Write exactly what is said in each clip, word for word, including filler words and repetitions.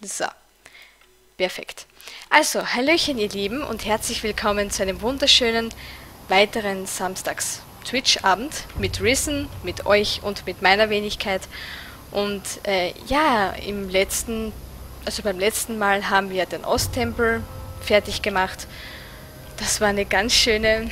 So, perfekt. Also, hallöchen ihr Lieben und herzlich willkommen zu einem wunderschönen weiteren Samstags-Twitch-Abend mit Risen, mit euch und mit meiner Wenigkeit. Und äh, ja, im letzten, also beim letzten Mal haben wir den Osttempel fertig gemacht. Das war eine ganz schöne,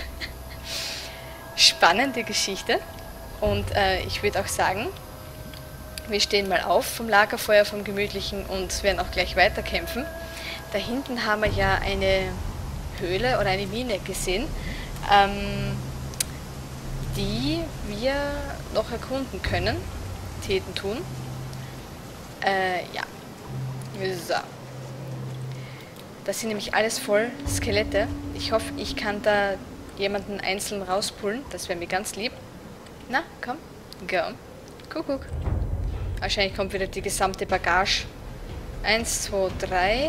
spannende Geschichte. Und äh, ich würde auch sagen, wir stehen mal auf vom Lagerfeuer, vom Gemütlichen und werden auch gleich weiterkämpfen. Da hinten haben wir ja eine Höhle oder eine Mine gesehen, ähm, die wir noch erkunden können, täten tun. Äh, ja. So. Das sind nämlich alles voll Skelette. Ich hoffe, ich kann da jemanden einzeln rauspullen. Das wäre mir ganz lieb. Na, komm. Go. Kuckuck. Wahrscheinlich kommt wieder die gesamte Bagage. Eins, zwei, drei.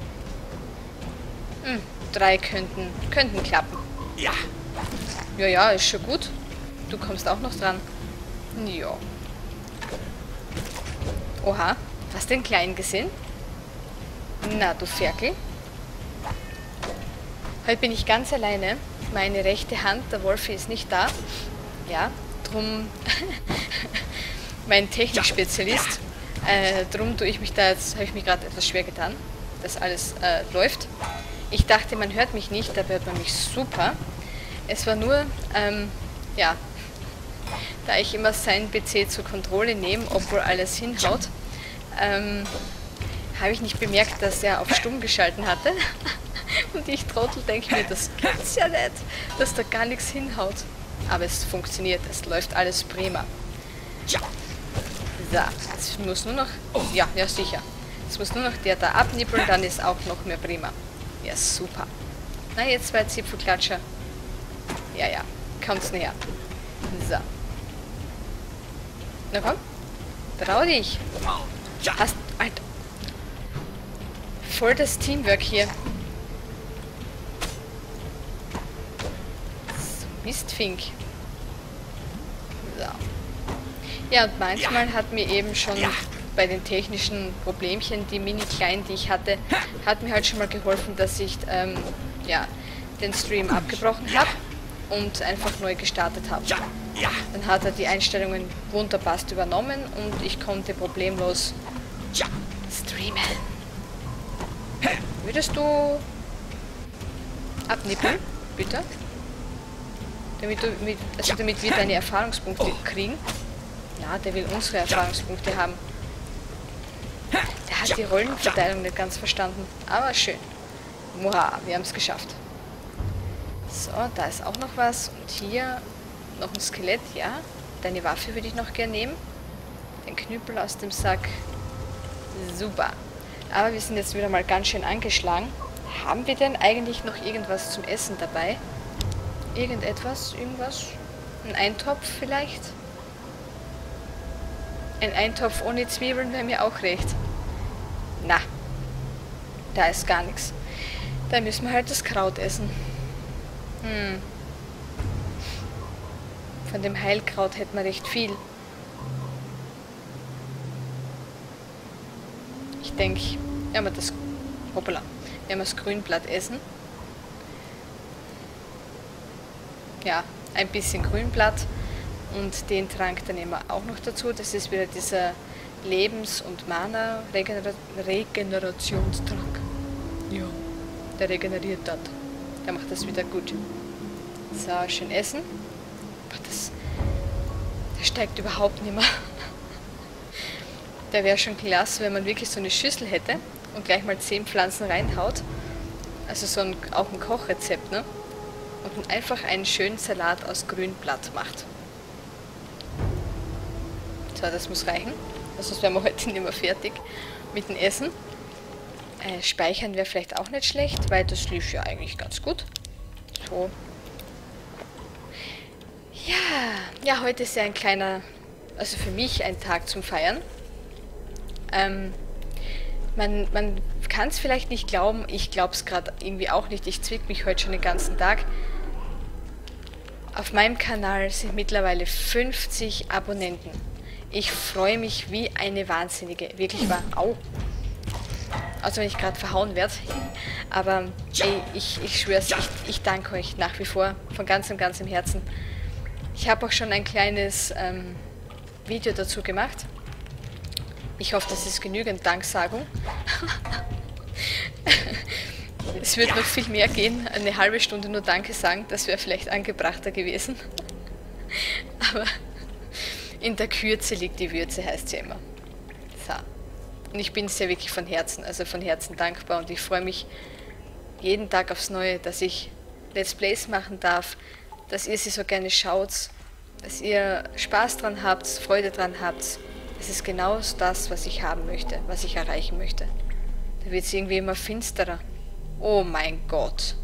Hm, drei könnten, könnten klappen. Ja. Ja, ja, ist schon gut. Du kommst auch noch dran. Ja. Oha, hast den Kleinen gesehen? Na, du Ferkel. Heute bin ich ganz alleine. Meine rechte Hand, der Wolfi, ist nicht da. Ja, drum... mein Technikspezialist. Äh, drum tue ich mich da jetzt, habe ich mich gerade etwas schwer getan, dass alles äh, läuft. Ich dachte, man hört mich nicht, da hört man mich super. Es war nur, ähm, ja, da ich immer seinen P C zur Kontrolle nehme, obwohl alles hinhaut, ähm, habe ich nicht bemerkt, dass er auf stumm geschalten hatte. Und ich Trottel denke mir, das gibt's ja nicht, dass da gar nichts hinhaut. Aber es funktioniert, es läuft alles prima. Ja. So, jetzt muss nur noch... Ja, ja sicher. Jetzt muss nur noch der da abnippeln, dann ist auch noch mehr prima. Ja, super. Na, jetzt zwei Zipfelklatscher. Ja, ja. Kommt's näher. So. Na komm. Trau dich. Hast... Alter. Voll das Teamwork hier. So, Mistfink. So. Ja, und manchmal hat mir eben schon ja. bei den technischen Problemchen, die mini-kleinen, die ich hatte, hat mir halt schon mal geholfen, dass ich ähm, ja, den Stream abgebrochen habe und einfach neu gestartet habe. Ja. Ja. Dann hat er die Einstellungen wunderbar übernommen und ich konnte problemlos ja. streamen. Würdest du abnippeln, bitte? Damit, du, mit, also damit wir deine Erfahrungspunkte kriegen. Ja, der will unsere Erfahrungspunkte haben. Der hat die Rollenverteilung nicht ganz verstanden. Aber schön. Muha, wir haben es geschafft. So, da ist auch noch was. Und hier noch ein Skelett, ja. Deine Waffe würde ich noch gerne nehmen. Den Knüppel aus dem Sack. Super. Aber wir sind jetzt wieder mal ganz schön angeschlagen. Haben wir denn eigentlich noch irgendwas zum Essen dabei? Irgendetwas? Irgendwas? Ein Eintopf vielleicht? Ein Eintopf ohne Zwiebeln wäre mir auch recht. Na, da ist gar nichts. Da müssen wir halt das Kraut essen. Hm. Von dem Heilkraut hätten wir recht viel. Ich denke, wenn wir das, hoppala, wenn wir das Grünblatt essen. Ja, ein bisschen Grünblatt. Und den Trank, dann nehmen wir auch noch dazu. Das ist wieder dieser Lebens- und Mana-Regenerationstrank. Ja, der regeneriert das. Der macht das wieder gut. So, schön essen. Ach, das, das steigt überhaupt nicht mehr. Der wäre schon klasse, wenn man wirklich so eine Schüssel hätte und gleich mal zehn Pflanzen reinhaut. Also so ein, auch ein Kochrezept, ne? Und dann einfach einen schönen Salat aus Grünblatt macht. So, das muss reichen. Also wären wir heute nicht mehr fertig mit dem Essen. Äh, speichern wäre vielleicht auch nicht schlecht, weil das lief ja eigentlich ganz gut. So. Ja, ja, heute ist ja ein kleiner, also für mich ein Tag zum Feiern. Ähm, man man kann es vielleicht nicht glauben, ich glaube es gerade irgendwie auch nicht. Ich zwick mich heute schon den ganzen Tag. Auf meinem Kanal sind mittlerweile fünfzig Abonnenten. Ich freue mich wie eine Wahnsinnige. Wirklich wahr. Au. Also wenn ich gerade verhauen werde. Aber ey, ich, ich schwör's, ich, ich danke euch nach wie vor von ganzem, ganzem Herzen. Ich habe auch schon ein kleines ähm, Video dazu gemacht. Ich hoffe, das ist genügend Danksagung. Es wird noch viel mehr gehen. Eine halbe Stunde nur Danke sagen, das wäre vielleicht angebrachter gewesen. Aber in der Kürze liegt die Würze, heißt es ja immer. So. Und ich bin sehr wirklich von Herzen, also von Herzen dankbar und ich freue mich jeden Tag aufs Neue, dass ich Let's Plays machen darf, dass ihr sie so gerne schaut, dass ihr Spaß dran habt, Freude dran habt. Es ist genau das, was ich haben möchte, was ich erreichen möchte. Da wird es irgendwie immer finsterer. Oh mein Gott.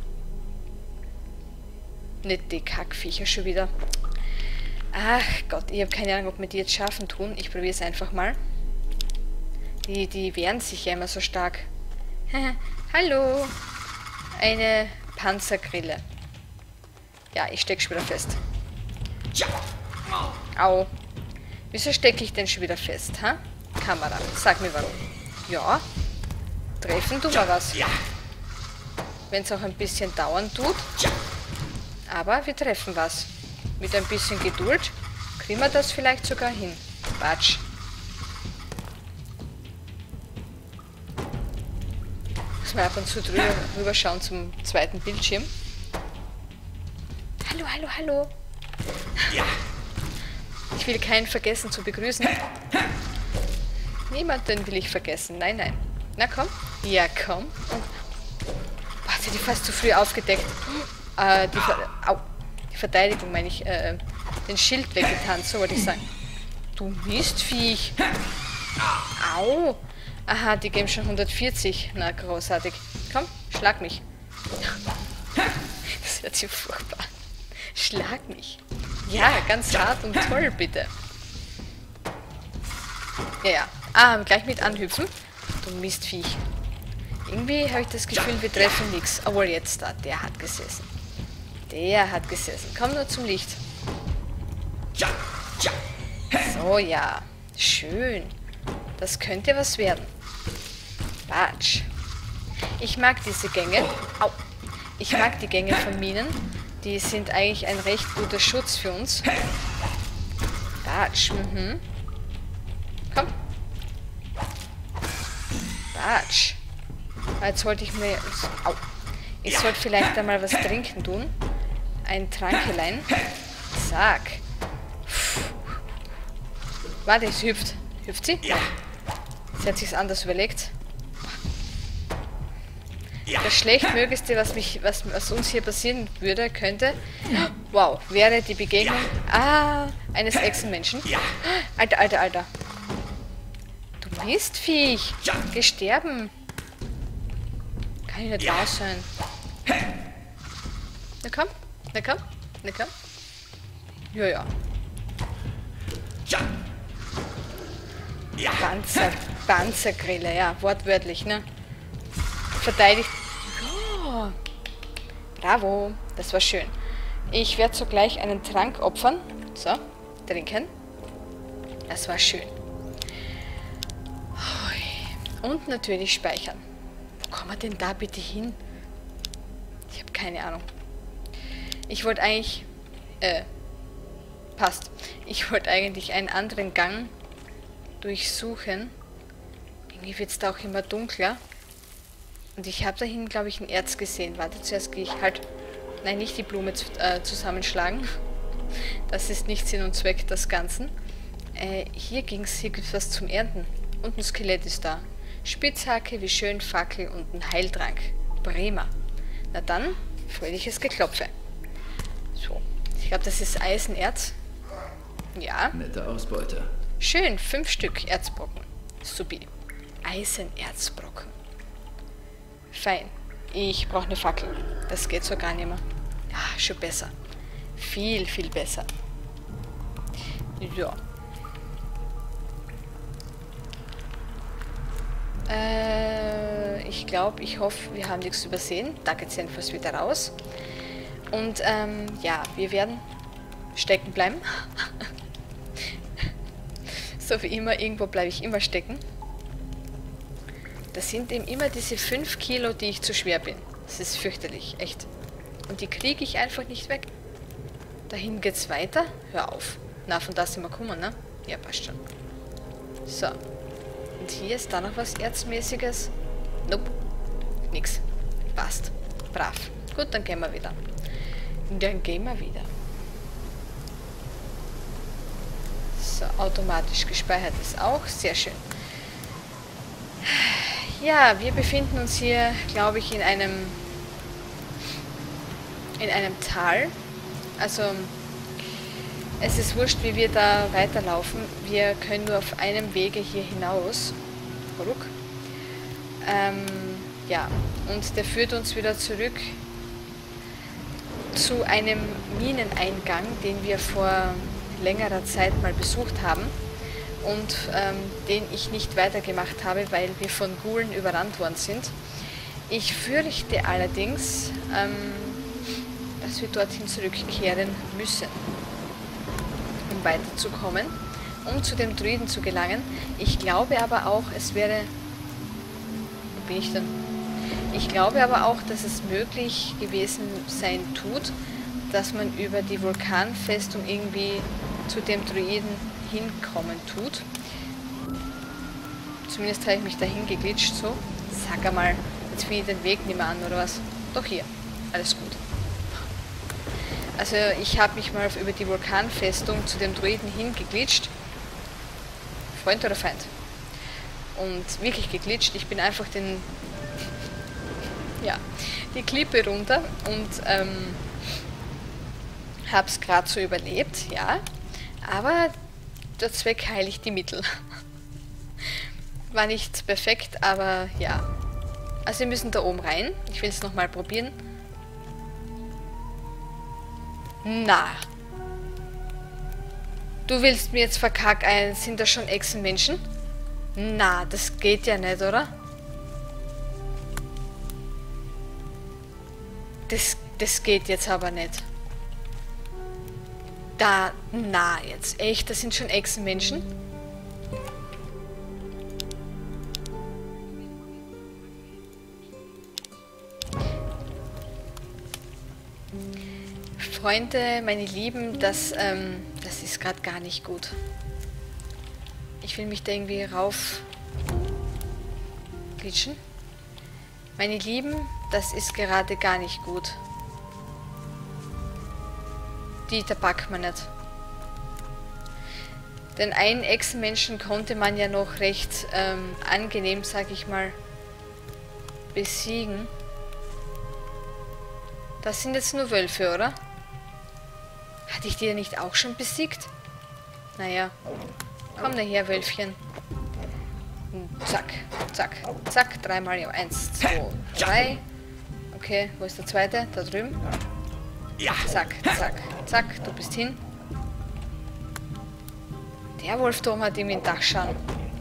Nicht die Kackviecher schon wieder. Ach Gott, ich habe keine Ahnung, ob wir die jetzt schaffen tun. Ich probiere es einfach mal. Die, die wehren sich ja immer so stark. Hallo. Eine Panzergrille. Ja, ich stecke schon wieder fest. Au. Wieso stecke ich denn schon wieder fest, ha? Kamera, sag mir warum. Ja. Treffen tun wir was. Wenn es auch ein bisschen dauern tut. Aber wir treffen was. Mit ein bisschen Geduld kriegen wir das vielleicht sogar hin. Batsch. Muss man ab und zu drüber rüberschauen zum zweiten Bildschirm. Hallo, hallo, hallo. Ich will keinen vergessen zu begrüßen. Niemanden will ich vergessen. Nein, nein. Na komm. Ja, komm. Und warte, die fast zu früh aufgedeckt. Äh, die, Ver Au. die Verteidigung, meine ich, äh, den Schild weggetan, so wollte ich sagen. Du Mistviech. Au. Aha, die geben schon hundertvierzig. Na, großartig. Komm, schlag mich. Das hört sich furchtbar an. Schlag mich. Ja, ganz hart und toll, bitte. Ja, ja. Ah, gleich mit anhüpfen. Du Mistviech. Irgendwie habe ich das Gefühl, wir treffen nichts. Obwohl, jetzt da. Der hat gesessen. Der hat gesessen. Komm nur zum Licht. So, ja. Schön. Das könnte was werden. Batsch. Ich mag diese Gänge. Au. Ich mag die Gänge von Minen. Die sind eigentlich ein recht guter Schutz für uns. Batsch. Mhm. Komm. Batsch. Jetzt wollte ich mir... Au. Ich sollte vielleicht einmal was trinken tun. Ein Trankelein. Zack. Warte, es hüpft. Hüpft sie? Ja. Sie hat sich's anders überlegt. Das Schlechtmöglichste, was, mich, was, was uns hier passieren würde, könnte... Wow, wäre die Begegnung... Ah, eines Echsenmenschen. Alter, alter, alter. Du Mistviech. Geh sterben. Kann ich nicht wahr sein. Na komm, na komm, na komm. Ja, ja. Panzer, Panzergrille, ja, wortwörtlich, ne? Verteidigt. Oh, bravo, das war schön. Ich werde sogleich einen Trank opfern. So, trinken. Das war schön. Und natürlich speichern. Wo kommen wir denn da bitte hin? Ich habe keine Ahnung. Ich wollte eigentlich... Äh, passt. Ich wollte eigentlich einen anderen Gang durchsuchen. Irgendwie wird es da auch immer dunkler. Und ich habe dahin, glaube ich, ein Erz gesehen. Warte, zuerst gehe ich halt... Nein, nicht die Blume zu, äh, zusammenschlagen. Das ist nicht Sinn und Zweck des Ganzen. Äh, hier ging es, hier gibt es was zum Ernten. Und ein Skelett ist da. Spitzhacke, wie schön, Fackel und ein Heiltrank. Prima. Na dann, fröhliches Geklopfe. So, ich glaube, das ist Eisenerz. Ja. Nette Ausbeute. Schön, fünf Stück Erzbrocken. Supi. Eisenerzbrocken. Fein. Ich brauche eine Fackel. Das geht so gar nicht mehr. Ja, schon besser. Viel, viel besser. Ja. Äh, ich glaube, ich hoffe, wir haben nichts übersehen. Da geht es jedenfalls wieder raus. Und ähm, ja, wir werden stecken bleiben. So wie immer, irgendwo bleibe ich immer stecken. Das sind eben immer diese fünf Kilo, die ich zu schwer bin. Das ist fürchterlich, echt. Und die kriege ich einfach nicht weg. Dahin geht's weiter. Hör auf. Na, von da sind wir gekommen, ne? Ja, passt schon. So. Und hier ist da noch was Erzmäßiges. Nope. Nix. Passt. Brav. Gut, dann gehen wir wieder. Dann gehen wir wieder. So, automatisch gespeichert ist auch. Sehr schön. Ja, wir befinden uns hier, glaube ich, in einem in einem Tal. Also, es ist wurscht, wie wir da weiterlaufen. Wir können nur auf einem Wege hier hinaus. Ruck. Ähm, ja, und der führt uns wieder zurück zu einem Mineneingang, den wir vor längerer Zeit mal besucht haben und ähm, den ich nicht weitergemacht habe, weil wir von Ghoulen überrannt worden sind. Ich fürchte allerdings, ähm, dass wir dorthin zurückkehren müssen, um weiterzukommen, um zu dem Druiden zu gelangen. Ich glaube aber auch, es wäre... Wo bin ich denn? Ich glaube aber auch, dass es möglich gewesen sein tut, dass man über die Vulkanfestung irgendwie zu dem Druiden hinkommen tut. Zumindest habe ich mich dahin geglitscht, so. Sag einmal, jetzt finde ich den Weg nicht mehr an, oder was? Doch hier. Alles gut. Also ich habe mich mal über die Vulkanfestung zu dem Druiden hingeglitscht. Freund oder Feind? Und wirklich geglitscht. Ich bin einfach den... ja, die Klippe runter und ähm, habe es gerade so überlebt, ja. Aber der Zweck heiligt die Mittel. War nicht perfekt, aber ja. Also wir müssen da oben rein. Ich will es nochmal probieren. Na. Du willst mir jetzt verkack ein, sind da schon Echsenmenschen? Na, das geht ja nicht, oder? Das, das geht jetzt aber nicht. Da, na jetzt, echt, das sind schon Echsenmenschen? Freunde, meine Lieben, das, ähm, das ist gerade gar nicht gut. Ich will mich da irgendwie rauf glitschen. Meine Lieben, das ist gerade gar nicht gut. Die, da packt man nicht. Denn einen Echsenmenschen konnte man ja noch recht ähm, angenehm, sag ich mal, besiegen. Das sind jetzt nur Wölfe, oder? Hatte ich die ja nicht auch schon besiegt? Naja. Komm daher, Wölfchen. Zack, zack, zack. Dreimal. Ja, eins, zwei, drei. Okay, wo ist der zweite? Da drüben. Zack, zack, zack. Du bist hin. Der Wolfturm hat ihm den Dachschaden.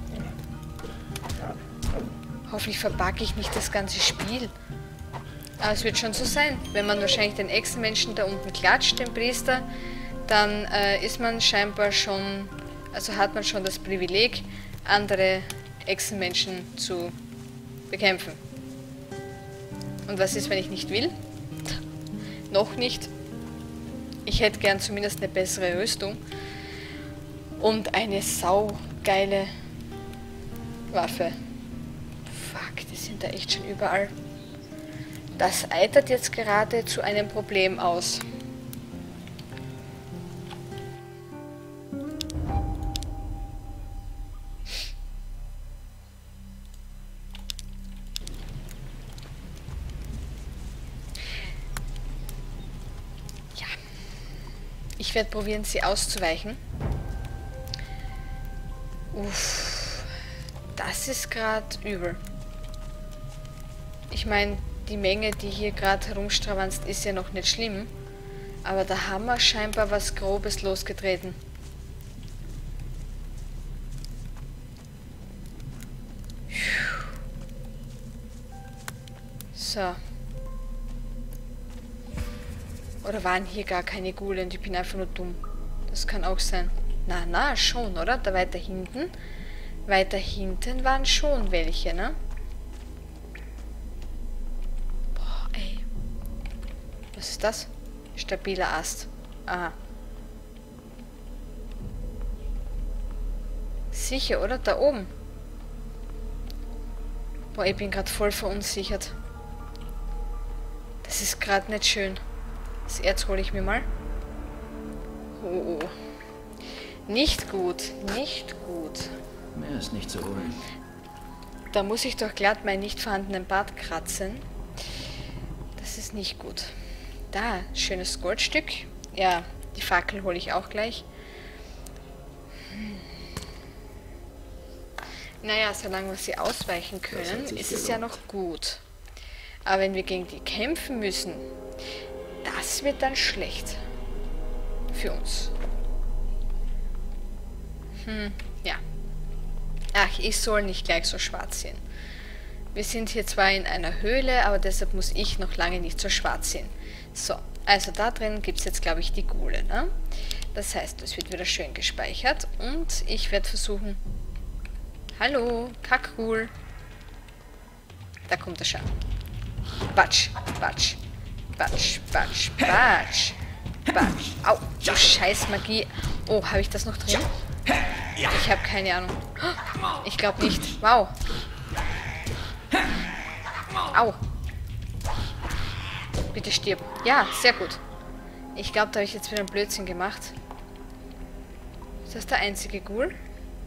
Hoffentlich verbugge ich nicht das ganze Spiel. Aber es wird schon so sein. Wenn man wahrscheinlich den Echsenmenschen da unten klatscht, den Priester, dann äh, ist man scheinbar schon, also hat man schon das Privileg, andere Echsenmenschen zu bekämpfen. Und was ist, wenn ich nicht will? Noch nicht. Ich hätte gern zumindest eine bessere Rüstung. Und eine saugeile Waffe. Fuck, die sind da echt schon überall. Das eitert jetzt gerade zu einem Problem aus. Ja. Ich werde probieren, sie auszuweichen. Uff. Das ist gerade übel. Ich meine, die Menge, die hier gerade herumstravanzt, ist ja noch nicht schlimm. Aber da haben wir scheinbar was Grobes losgetreten. So. Oder waren hier gar keine Ghule und ich bin einfach nur dumm. Das kann auch sein. Na, na, schon, oder? Da weiter hinten. Weiter hinten waren schon welche, ne? Was ist das? Stabiler Ast. Aha. Sicher, oder? Da oben. Boah, ich bin gerade voll verunsichert. Das ist gerade nicht schön. Das Erz hole ich mir mal. Oh, oh. Nicht gut. Nicht gut. Mehr ist nicht zu holen. Da muss ich doch glatt meinen nicht vorhandenen Bart kratzen. Das ist nicht gut. Da, schönes Goldstück. Ja, die Fackel hole ich auch gleich. Hm. Naja, solange wir sie ausweichen können, ist es ja noch gut. Aber wenn wir gegen die kämpfen müssen, das wird dann schlecht. Für uns. Hm, ja. Ach, ich soll nicht gleich so schwarz sehen. Wir sind hier zwar in einer Höhle, aber deshalb muss ich noch lange nicht so schwarz sehen. So, also da drin gibt es jetzt, glaube ich, die Ghule, ne? Das heißt, es wird wieder schön gespeichert und ich werde versuchen... Hallo, Kackghoul. Da kommt er schon. Batsch, batsch, batsch, batsch, batsch, batsch. Au, du scheiß Magie. Oh, habe ich das noch drin? Ich habe keine Ahnung. Ich glaube nicht. Wow. Au. Bitte stirb. Ja, sehr gut. Ich glaube, da habe ich jetzt wieder einen Blödsinn gemacht. Ist das der einzige Ghoul?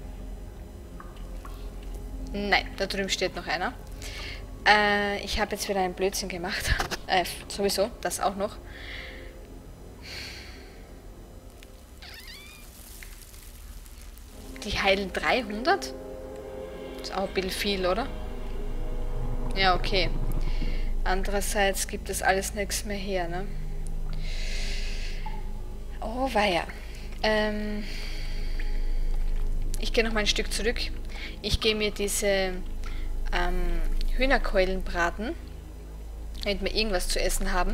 Nein, da drüben steht noch einer. Äh, ich habe jetzt wieder einen Blödsinn gemacht. Äh, sowieso, das auch noch. Die heilen dreihundert? Ist auch ein bisschen viel, oder? Ja, okay. Andererseits gibt es alles nichts mehr her, ne? Oh, weia. Ähm, ich gehe noch mal ein Stück zurück. Ich gehe mir diese ähm, Hühnerkeulen braten, damit wir irgendwas zu essen haben.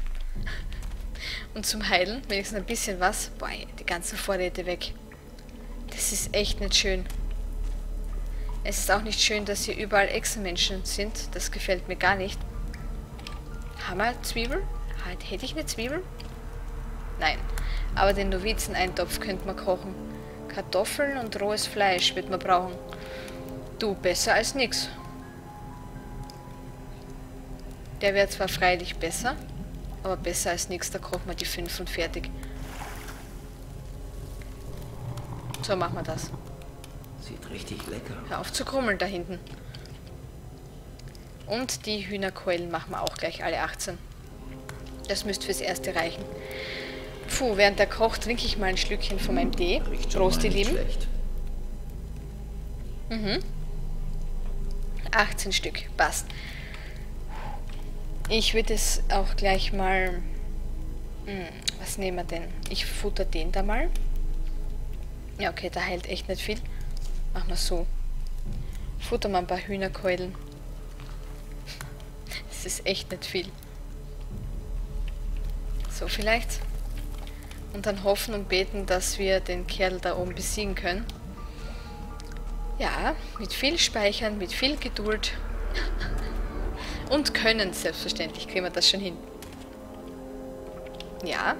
Und zum Heilen, wenigstens ein bisschen was. Boah, die ganzen Vorräte weg. Das ist echt nicht schön. Es ist auch nicht schön, dass hier überall Echsenmenschen sind. Das gefällt mir gar nicht. Haben wir Zwiebel? Hätte ich eine Zwiebel? Nein. Aber den Novizeneintopf könnte man kochen. Kartoffeln und rohes Fleisch wird man brauchen. Du, besser als nix. Der wäre zwar freilich besser, aber besser als nix, da kochen wir die fünf und fertig. So machen wir das. Sieht richtig lecker. Hör auf zu krummeln da hinten. Und die Hühnerkeulen machen wir auch gleich alle achtzehn. Das müsste fürs Erste reichen. Puh, während der Koch trinke ich mal ein Schlückchen von meinem Tee. Prost, ihr Lieben. Mhm. achtzehn Stück, passt. Ich würde es auch gleich mal... Hm, was nehmen wir denn? Ich futter den da mal. Ja, okay, der heilt echt nicht viel. Machen wir so. Futter mal ein paar Hühnerkeulen. Das ist echt nicht viel. So vielleicht. Und dann hoffen und beten, dass wir den Kerl da oben besiegen können. Ja, mit viel Speichern, mit viel Geduld. Und Können, selbstverständlich, kriegen wir das schon hin. Ja.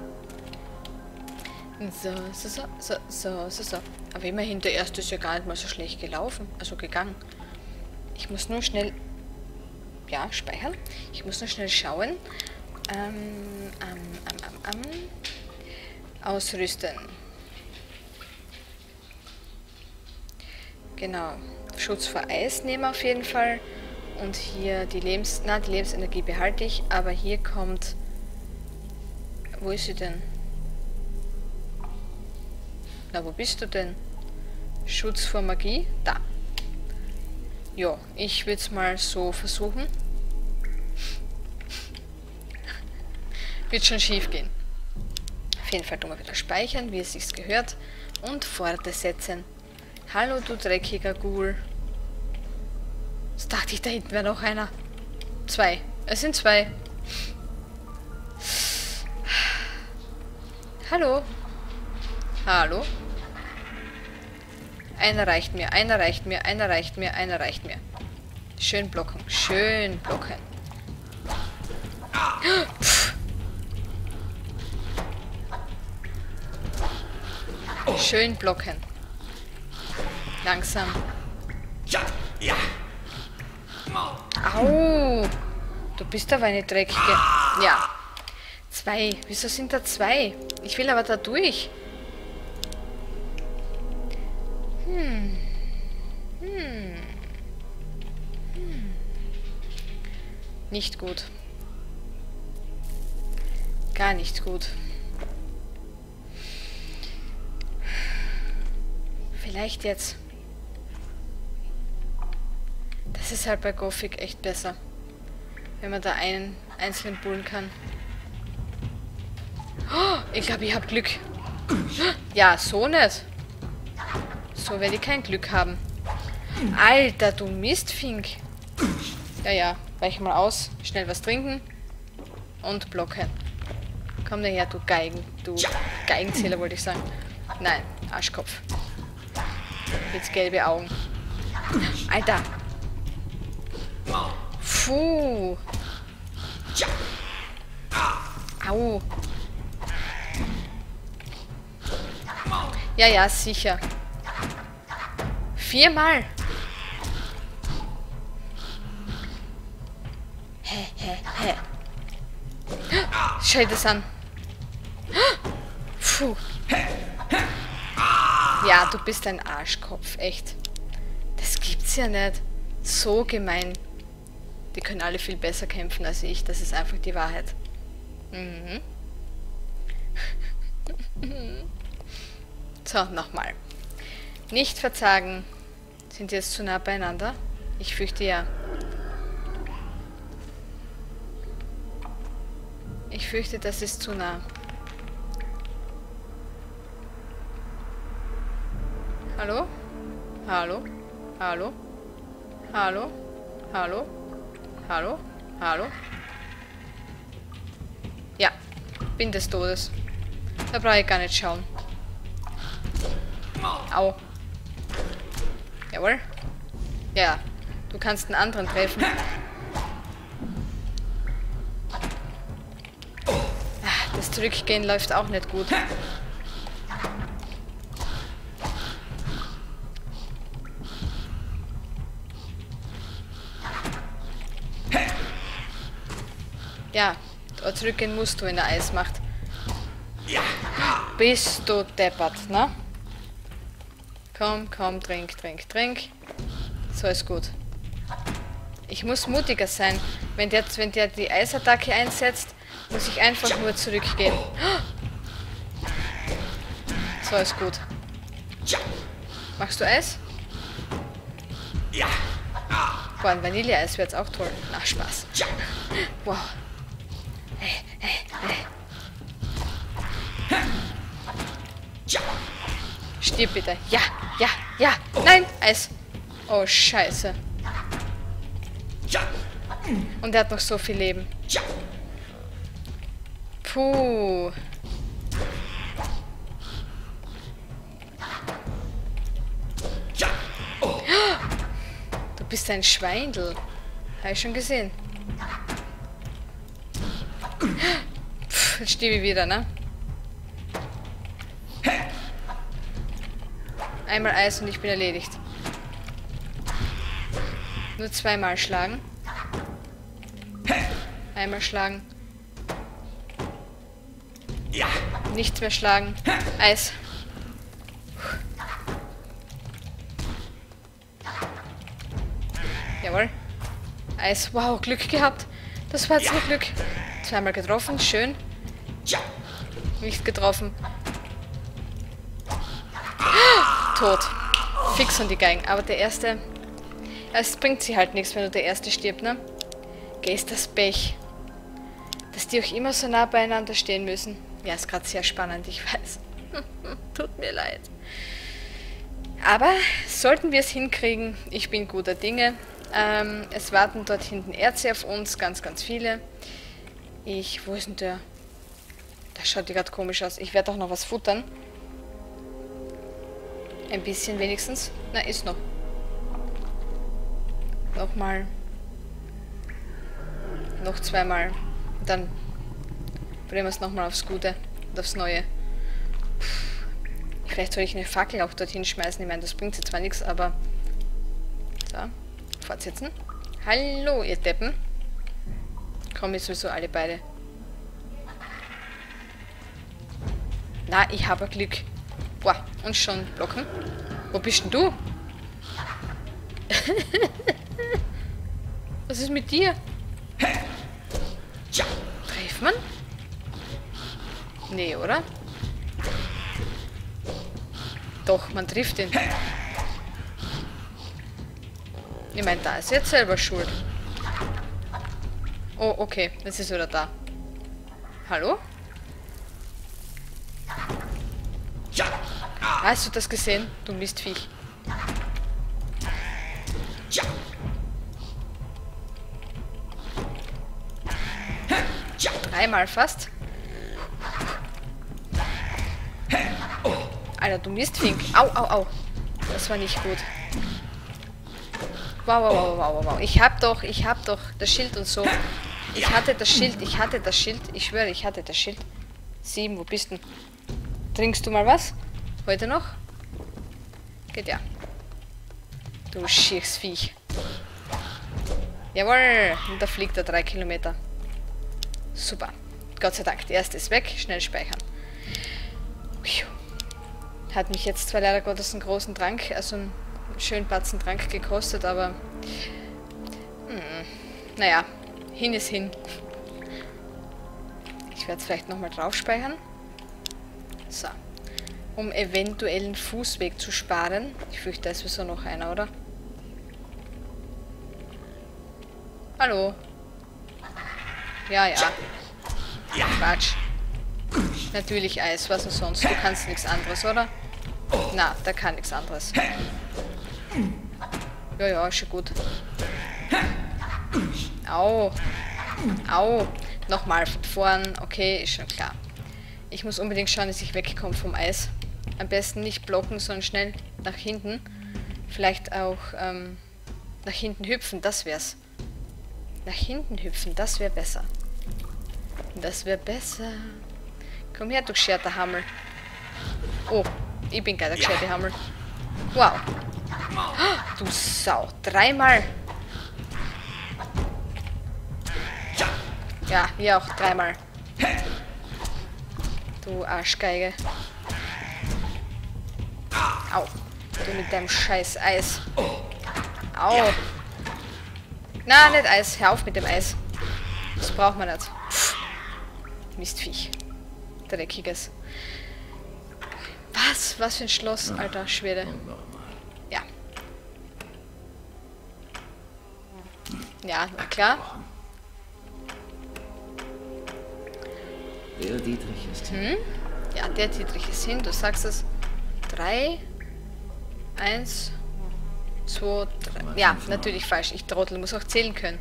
So, so, so, so, so, so, so. Aber immerhin, der erste ist ja gar nicht mal so schlecht gelaufen, also gegangen. Ich muss nur schnell, ja, speichern. Ich muss nur schnell schauen. Ähm, ähm, ähm, ähm, ähm. Ausrüsten. Genau. Schutz vor Eis nehmen wir auf jeden Fall. Und hier die Lebens... Na, die Lebensenergie behalte ich. Aber hier kommt... Wo ist sie denn? Na, wo bist du denn? Schutz vor Magie? Da. Ja, ich würde es mal so versuchen. Wird schon schief gehen. Auf jeden Fall tun wir wieder speichern, wie es sich gehört. Und fortsetzen. Hallo, du dreckiger Ghoul. Das dachte ich, da hinten wäre noch einer. Zwei. Es sind zwei. Hallo. Hallo. Einer reicht mir, einer reicht mir, einer reicht mir, einer reicht mir. Schön blocken, schön blocken. Pff. Schön blocken. Langsam. Au! Du bist aber eine dreckige... Ja. Zwei. Wieso sind da zwei? Ich will aber da durch. Hm. Hm. Hm. Nicht gut. Gar nicht gut. Vielleicht jetzt. Das ist halt bei Gothic echt besser. Wenn man da einen einzelnen bullen kann. Oh, ich glaube, ich habe Glück. Ja, so nicht. So werde ich kein Glück haben. Alter, du Mistfink. Ja, ja. Weich mal aus. Schnell was trinken. Und blocken. Komm daher, du Geigen. Du Geigenzähler, wollte ich sagen. Nein, Arschkopf. Jetzt gelbe Augen. Alter. Puh. Au. Ja, ja, sicher. Viermal. Hä, hä, hä. Schau dir das an. Puh. Ja, du bist ein Arschkopf, echt. Das gibt's ja nicht. So gemein. Die können alle viel besser kämpfen als ich. Das ist einfach die Wahrheit. Mhm. So, nochmal. Nicht verzagen. Sind die jetzt zu nah beieinander? Ich fürchte ja. Ich fürchte, das ist zu nah. Hallo? Hallo? Hallo? Hallo? Hallo? Hallo? Hallo? Ja, bin des Todes. Da brauche ich gar nicht schauen. Au. Jawohl. Ja, du kannst einen anderen treffen. Das Zurückgehen läuft auch nicht gut. Ja, zurückgehen musst du, wenn er Eis macht. Bist du deppert, ne? Komm, komm, trink, trink, trink. So ist gut. Ich muss mutiger sein. Wenn der, wenn der die Eisattacke einsetzt, muss ich einfach nur zurückgehen. So ist gut. Machst du Eis? Ja. Boah, ein Vanilleeis wäre jetzt auch toll. Ach, Spaß. Wow. Hey, hey, hey. Stirb bitte. Ja, ja, ja. Nein, Eis. Oh, scheiße. Und er hat noch so viel Leben. Puh. Du bist ein Schweindel. Habe ich schon gesehen. Pff, jetzt stehe ich wieder, ne? Einmal Eis und ich bin erledigt. Nur zweimal schlagen. Einmal schlagen. Ja. Nichts mehr schlagen. Eis. Jawohl. Eis. Wow, Glück gehabt. Das war jetzt nur Glück. Zweimal getroffen. Schön. Nicht getroffen. Tot. Fix und die Geigen. Aber der erste... Es bringt sie halt nichts, wenn du der erste stirbt, ne? Geh, ist das Pech. Dass die auch immer so nah beieinander stehen müssen. Ja, ist gerade sehr spannend, ich weiß. Tut mir leid. Aber sollten wir es hinkriegen, ich bin guter Dinge. Ähm, es warten dort hinten Erze auf uns, ganz, ganz viele. Ich, wo ist denn der? Das schaut gerade komisch aus. Ich werde auch noch was futtern. Ein bisschen wenigstens. Na, ist noch. Nochmal. Noch zweimal. Dann bringen wir es nochmal aufs Gute und aufs Neue. Vielleicht soll ich eine Fackel auch dorthin schmeißen. Ich meine, das bringt jetzt zwar nichts, aber... So, fortsetzen. Hallo, ihr Deppen. Kommen jetzt sowieso alle beide. Na, ich habe Glück. Boah, und schon blocken. Wo bist denn du? Was ist mit dir? Trifft man? Nee, oder? Doch, man trifft ihn. Ich meine, da ist jetzt selber schuld. Oh, okay, jetzt ist er wieder da. Hallo? Hast du das gesehen? Du Mistviech. Dreimal fast. Alter, du Mistfink. Au, au, au. Das war nicht gut. Wow, wow, wow, wow, wow. Ich hab doch, ich hab doch das Schild und so. Ich hatte das Schild, ich hatte das Schild. Ich schwöre, ich hatte das Schild. Sieben, wo bist du? Trinkst du mal was? Heute noch? Geht ja. Du schieres Viech. Jawohl. Und da fliegt er drei Kilometer. Super. Gott sei Dank. Der erste ist weg. Schnell speichern. Hat mich jetzt zwar leider Gottes einen großen Trank, also einen schönen Batzen Trank gekostet, aber... Hm, naja, hin ist hin. Ich werde es vielleicht nochmal drauf speichern. So. Um eventuellen Fußweg zu sparen. Ich fürchte, da ist sowieso noch einer, oder? Hallo. Ja, ja. Quatsch. Natürlich Eis, was denn sonst? Du kannst nichts anderes, oder? Na, der kann nichts anderes. Ja, ja, schon gut. Au. Au. Nochmal von vorn. Okay, ist schon klar. Ich muss unbedingt schauen, dass ich wegkomme vom Eis. Am besten nicht blocken, sondern schnell nach hinten. Vielleicht auch ähm, nach hinten hüpfen, das wär's. Nach hinten hüpfen, das wäre besser. Das wäre besser. Komm her, du gescherte Hammel. Oh, ich bin geil, der gescherte Hammel. Wow. Oh, du Sau. Dreimal. Ja, hier auch dreimal. Du Arschgeige. Au. Du mit deinem scheiß Eis. Au. Na, nicht Eis. Hör auf mit dem Eis. Das braucht man nicht. Pff. Mistviech. Dreckiges. Was? Was für ein Schloss, alter Schwede. Ja. Ja, na klar. Der Dietrich ist hin. Hm? Ja, der Dietrich ist hin. Du sagst es. Drei. Eins. Zwei. Drei. Ja, natürlich falsch. Ich Trottel. Muss auch zählen können.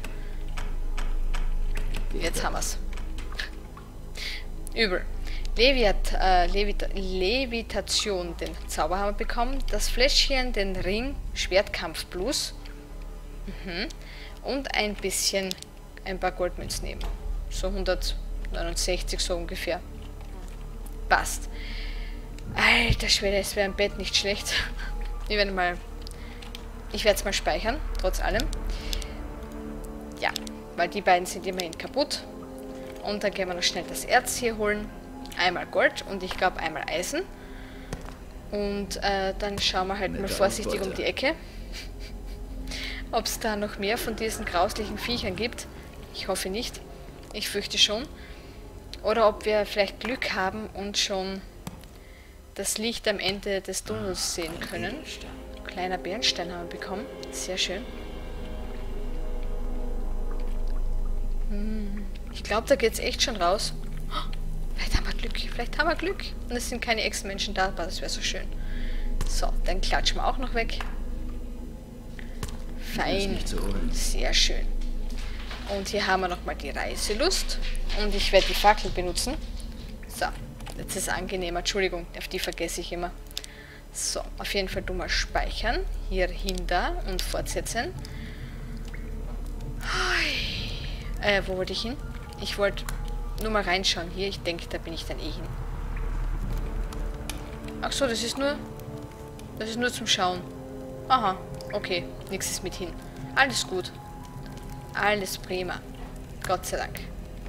Jetzt haben wir's. Übel. Leviat, äh, Levita Levitation, den Zauber haben wir bekommen. Das Fläschchen, den Ring, Schwertkampf Plus. Mhm. Und ein bisschen, ein paar Goldmünzen nehmen. So hundertneunundsechzig so ungefähr. Passt. Alter Schwede, es wäre im Bett nicht schlecht. Ich werde mal, ich werde es mal speichern, trotz allem. Ja, weil die beiden sind immerhin kaputt. Und dann gehen wir noch schnell das Erz hier holen. Einmal Gold und ich glaube einmal Eisen. Und äh, dann schauen wir halt mal vorsichtig um die Ecke. Ob es da noch mehr von diesen grauslichen Viechern gibt. Ich hoffe nicht. Ich fürchte schon. Oder ob wir vielleicht Glück haben und schon das Licht am Ende des Tunnels sehen können. Kleiner Bernstein haben wir bekommen. Sehr schön. Hm, ich glaube, da geht es echt schon raus. Vielleicht haben wir Glück, vielleicht haben wir Glück. Und es sind keine Ex-Menschen da, aber das wäre so schön. So, dann klatschen wir auch noch weg. Fein. Sehr schön. Und hier haben wir nochmal die Reiselust. Und ich werde die Fackel benutzen. So, jetzt ist es angenehmer. Entschuldigung, auf die vergesse ich immer. So, auf jeden Fall du mal speichern. Hier hinter und fortsetzen. Äh, wo wollte ich hin? Ich wollte nur mal reinschauen hier. Ich denke, da bin ich dann eh hin. Ach so, das ist nur... Das ist nur zum Schauen. Aha, okay. Nichts ist mit hin. Alles gut. Alles prima. Gott sei Dank.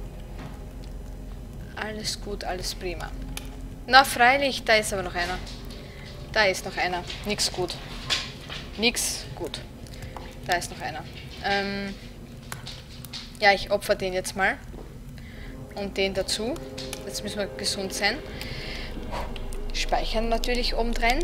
Alles gut, alles prima. Na, freilich, da ist aber noch einer. Da ist noch einer. Nix gut. Nix gut. Da ist noch einer. Ähm... Ja, ich opfer den jetzt mal. Und den dazu. Jetzt müssen wir gesund sein. Speichern natürlich obendrein.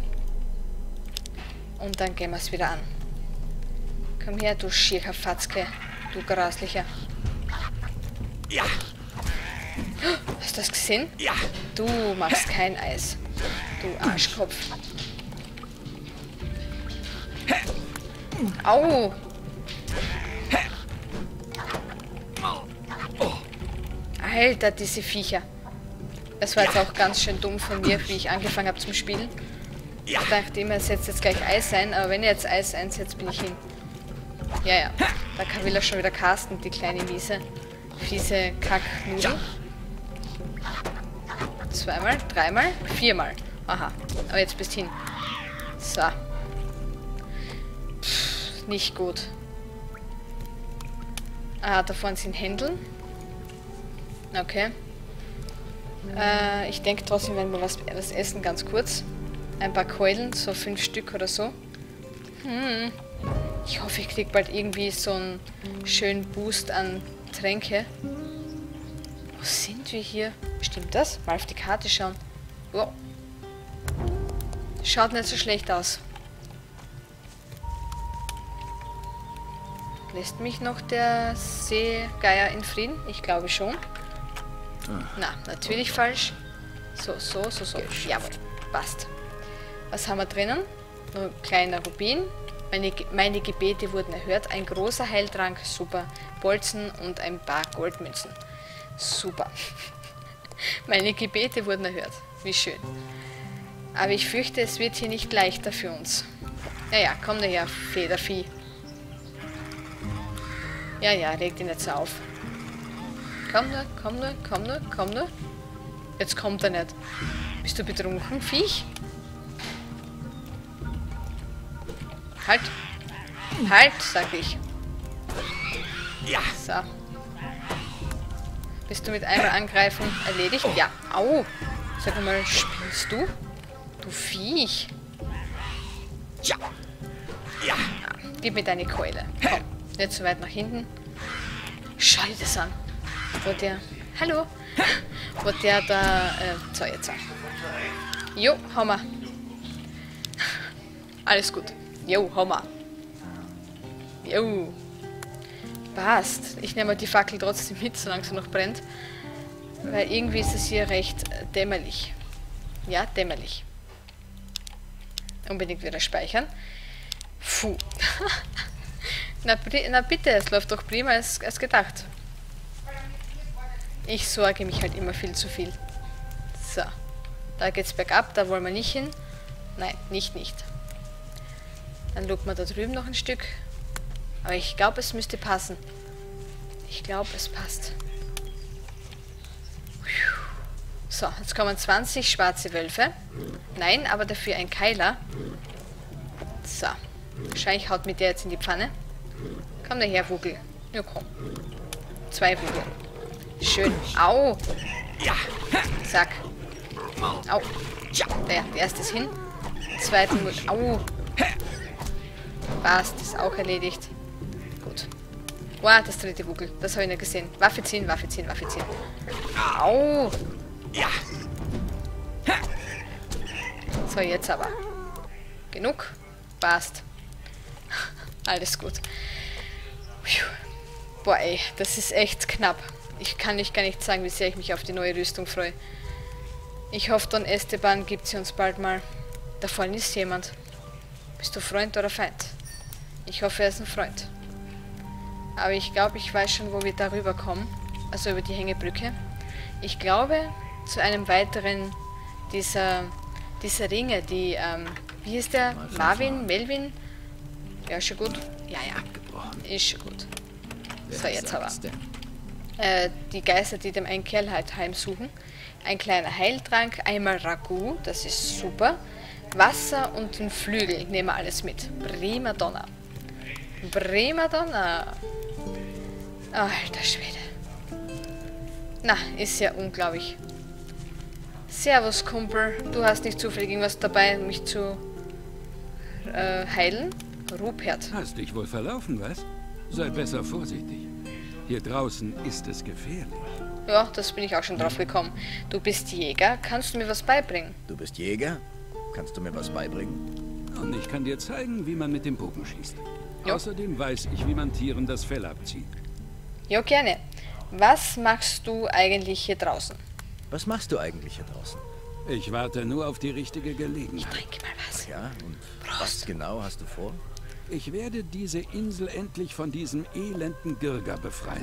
Und dann gehen wir es wieder an. Komm her, du schierer Fatzke. Du grauslicher. Ja. Hast du das gesehen? Ja. Du machst kein Eis. Du Arschkopf. Au! Alter, diese Viecher. Das war jetzt auch ganz schön dumm von mir, wie ich angefangen habe zum Spielen. Ich dachte immer, es setzt jetzt gleich Eis ein, aber wenn er jetzt Eis einsetzt, bin ich hin. Ja, ja. Da kann will er schon wieder casten, die kleine miese, fiese Kacknudel. Zweimal, dreimal, viermal. Aha. Aber jetzt bist hin. So. Pff, nicht gut. Ah, da vorne sind Händeln. Okay. Äh, ich denke trotzdem, wenn wir was, was essen, ganz kurz. Ein paar Keulen, so fünf Stück oder so. Hm. Ich hoffe, ich krieg bald irgendwie so einen schönen Boost an Tränke. Wo sind wir hier? Stimmt das? Mal auf die Karte schauen. Wow. Schaut nicht so schlecht aus. Lässt mich noch der Seegeier in Frieden? Ich glaube schon. Na, natürlich falsch. So, so, so, so. Jawohl, passt. Was haben wir drinnen? Nur ein kleiner Rubin. Meine, meine Gebete wurden erhört. Ein großer Heiltrank, super. Bolzen und ein paar Goldmünzen. Super. Meine Gebete wurden erhört. Wie schön. Aber ich fürchte, es wird hier nicht leichter für uns. Naja, komm daher, Federvieh. Ja, ja, leg dich nicht so auf. Komm nur, komm nur, komm nur, komm nur. Jetzt kommt er nicht. Bist du betrunken, Viech? Halt. Halt, sag ich. Ja. So. Bist du mit einmal angreifen erledigt? Ja. Au. Sag mal, spielst du? Du Viech. Ja. Ja. Gib mir deine Keule. Komm, nicht so weit nach hinten. Schau dir das an. Wo der... Hallo. Wo der da... Äh, so, jetzt. Jo, hau mal. Alles gut. Jo, hau mal. Jo. Passt. Ich nehme die Fackel trotzdem mit, solange sie noch brennt. Weil irgendwie ist es hier recht dämmerlich. Ja, dämmerlich. Unbedingt wieder speichern. Puh. na, na bitte, es läuft doch prima als, als gedacht. Ich sorge mich halt immer viel zu viel. So. Da geht's bergab, da wollen wir nicht hin. Nein, nicht, nicht. Dann lugt man da drüben noch ein Stück. Aber ich glaube, es müsste passen. Ich glaube, es passt. So, jetzt kommen zwanzig schwarze Wölfe. Nein, aber dafür ein Keiler. So. Wahrscheinlich haut mit der jetzt in die Pfanne. Komm daher, Vogel. Ja, komm. Zwei Vogel. Schön. Au. Ja. Zack. Au. Der, der erste ist hin. Zweiten muss... Au. Passt, ist auch erledigt. Gut. Wow, das dritte Vogel. Das habe ich nicht gesehen. Waffe ziehen, Waffe ziehen, Waffe ziehen. Au. Ja. So, jetzt aber. Genug. Passt. Alles gut. Boah, ey, das ist echt knapp. Ich kann euch gar nicht sagen, wie sehr ich mich auf die neue Rüstung freue. Ich hoffe, Don Esteban gibt sie uns bald mal. Da vorne ist jemand. Bist du Freund oder Feind? Ich hoffe, er ist ein Freund. Aber ich glaube, ich weiß schon, wo wir darüber kommen. Also über die Hängebrücke. Ich glaube, zu einem weiteren dieser, dieser Ringe, die, ähm, wie hieß der? Marvin? Melvin? Ja, schon gut. Ja, ja. Ist schon gut. So, jetzt aber. äh, die Geister, die dem einen Kerl halt heimsuchen. Ein kleiner Heiltrank, einmal Ragout, das ist super. Wasser und ein Flügel, nehmen wir alles mit. Prima Donna. Prima Donna. Alter Schwede. Na, ist ja unglaublich. Servus, Kumpel. Du hast nicht zufällig irgendwas dabei, mich zu äh, heilen? Rupert. Hast dich wohl verlaufen, was? Sei besser vorsichtig. Hier draußen ist es gefährlich. Ja, das bin ich auch schon drauf gekommen. Du bist Jäger, kannst du mir was beibringen? Du bist Jäger? Kannst du mir was beibringen? Und ich kann dir zeigen, wie man mit dem Bogen schießt. Jo. Außerdem weiß ich, wie man Tieren das Fell abzieht. Jo, gerne. Was machst du eigentlich hier draußen? Was machst du eigentlich hier draußen? Ich warte nur auf die richtige Ich Gelegenheit. trinke mal was. Ja, und Prost. was genau hast du vor? Ich werde diese Insel endlich von diesem elenden Girger befreien.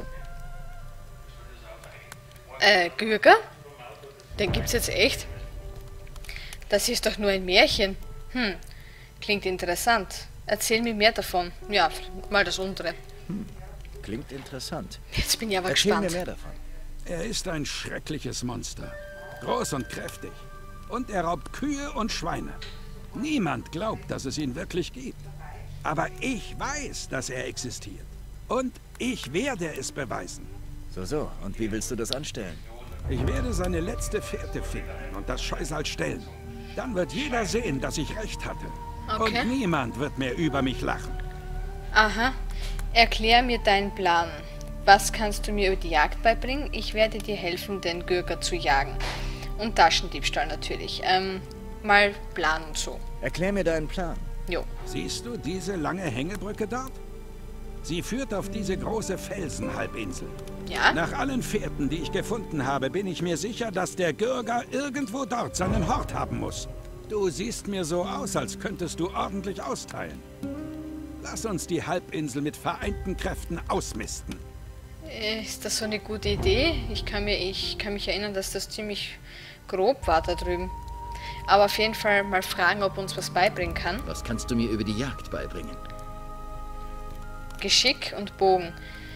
Äh, Gürger? Den gibt's jetzt echt? Das ist doch nur ein Märchen. Hm, klingt interessant. Erzähl mir mehr davon. Ja, mal das untere. Klingt interessant. Jetzt bin ich aber Erzähl gespannt. mir mehr davon. Er ist ein schreckliches Monster. Groß und kräftig. Und er raubt Kühe und Schweine. Niemand glaubt, dass es ihn wirklich gibt. Aber ich weiß, dass er existiert. Und ich werde es beweisen. So, so. Und wie willst du das anstellen? Ich werde seine letzte Fährte finden und das Scheusal stellen. Dann wird jeder sehen, dass ich recht hatte. Okay. Und niemand wird mehr über mich lachen. Aha. Erklär mir deinen Plan. Was kannst du mir über die Jagd beibringen? Ich werde dir helfen, den Gürger zu jagen. Und Taschendiebstahl natürlich. Ähm, mal Plan und so. Erklär mir deinen Plan. Jo. Siehst du diese lange Hängebrücke dort? Sie führt auf diese große Felsenhalbinsel. Ja? Nach allen Fährten, die ich gefunden habe, bin ich mir sicher, dass der Gürger irgendwo dort seinen Hort haben muss. Du siehst mir so aus, als könntest du ordentlich austeilen. Lass uns die Halbinsel mit vereinten Kräften ausmisten. Äh, Ist das so eine gute Idee? Ich kann, mir, ich kann mich erinnern, dass das ziemlich grob war da drüben. Aber auf jeden Fall mal fragen, ob uns was beibringen kann. Was kannst du mir über die Jagd beibringen? Geschick und Bogen.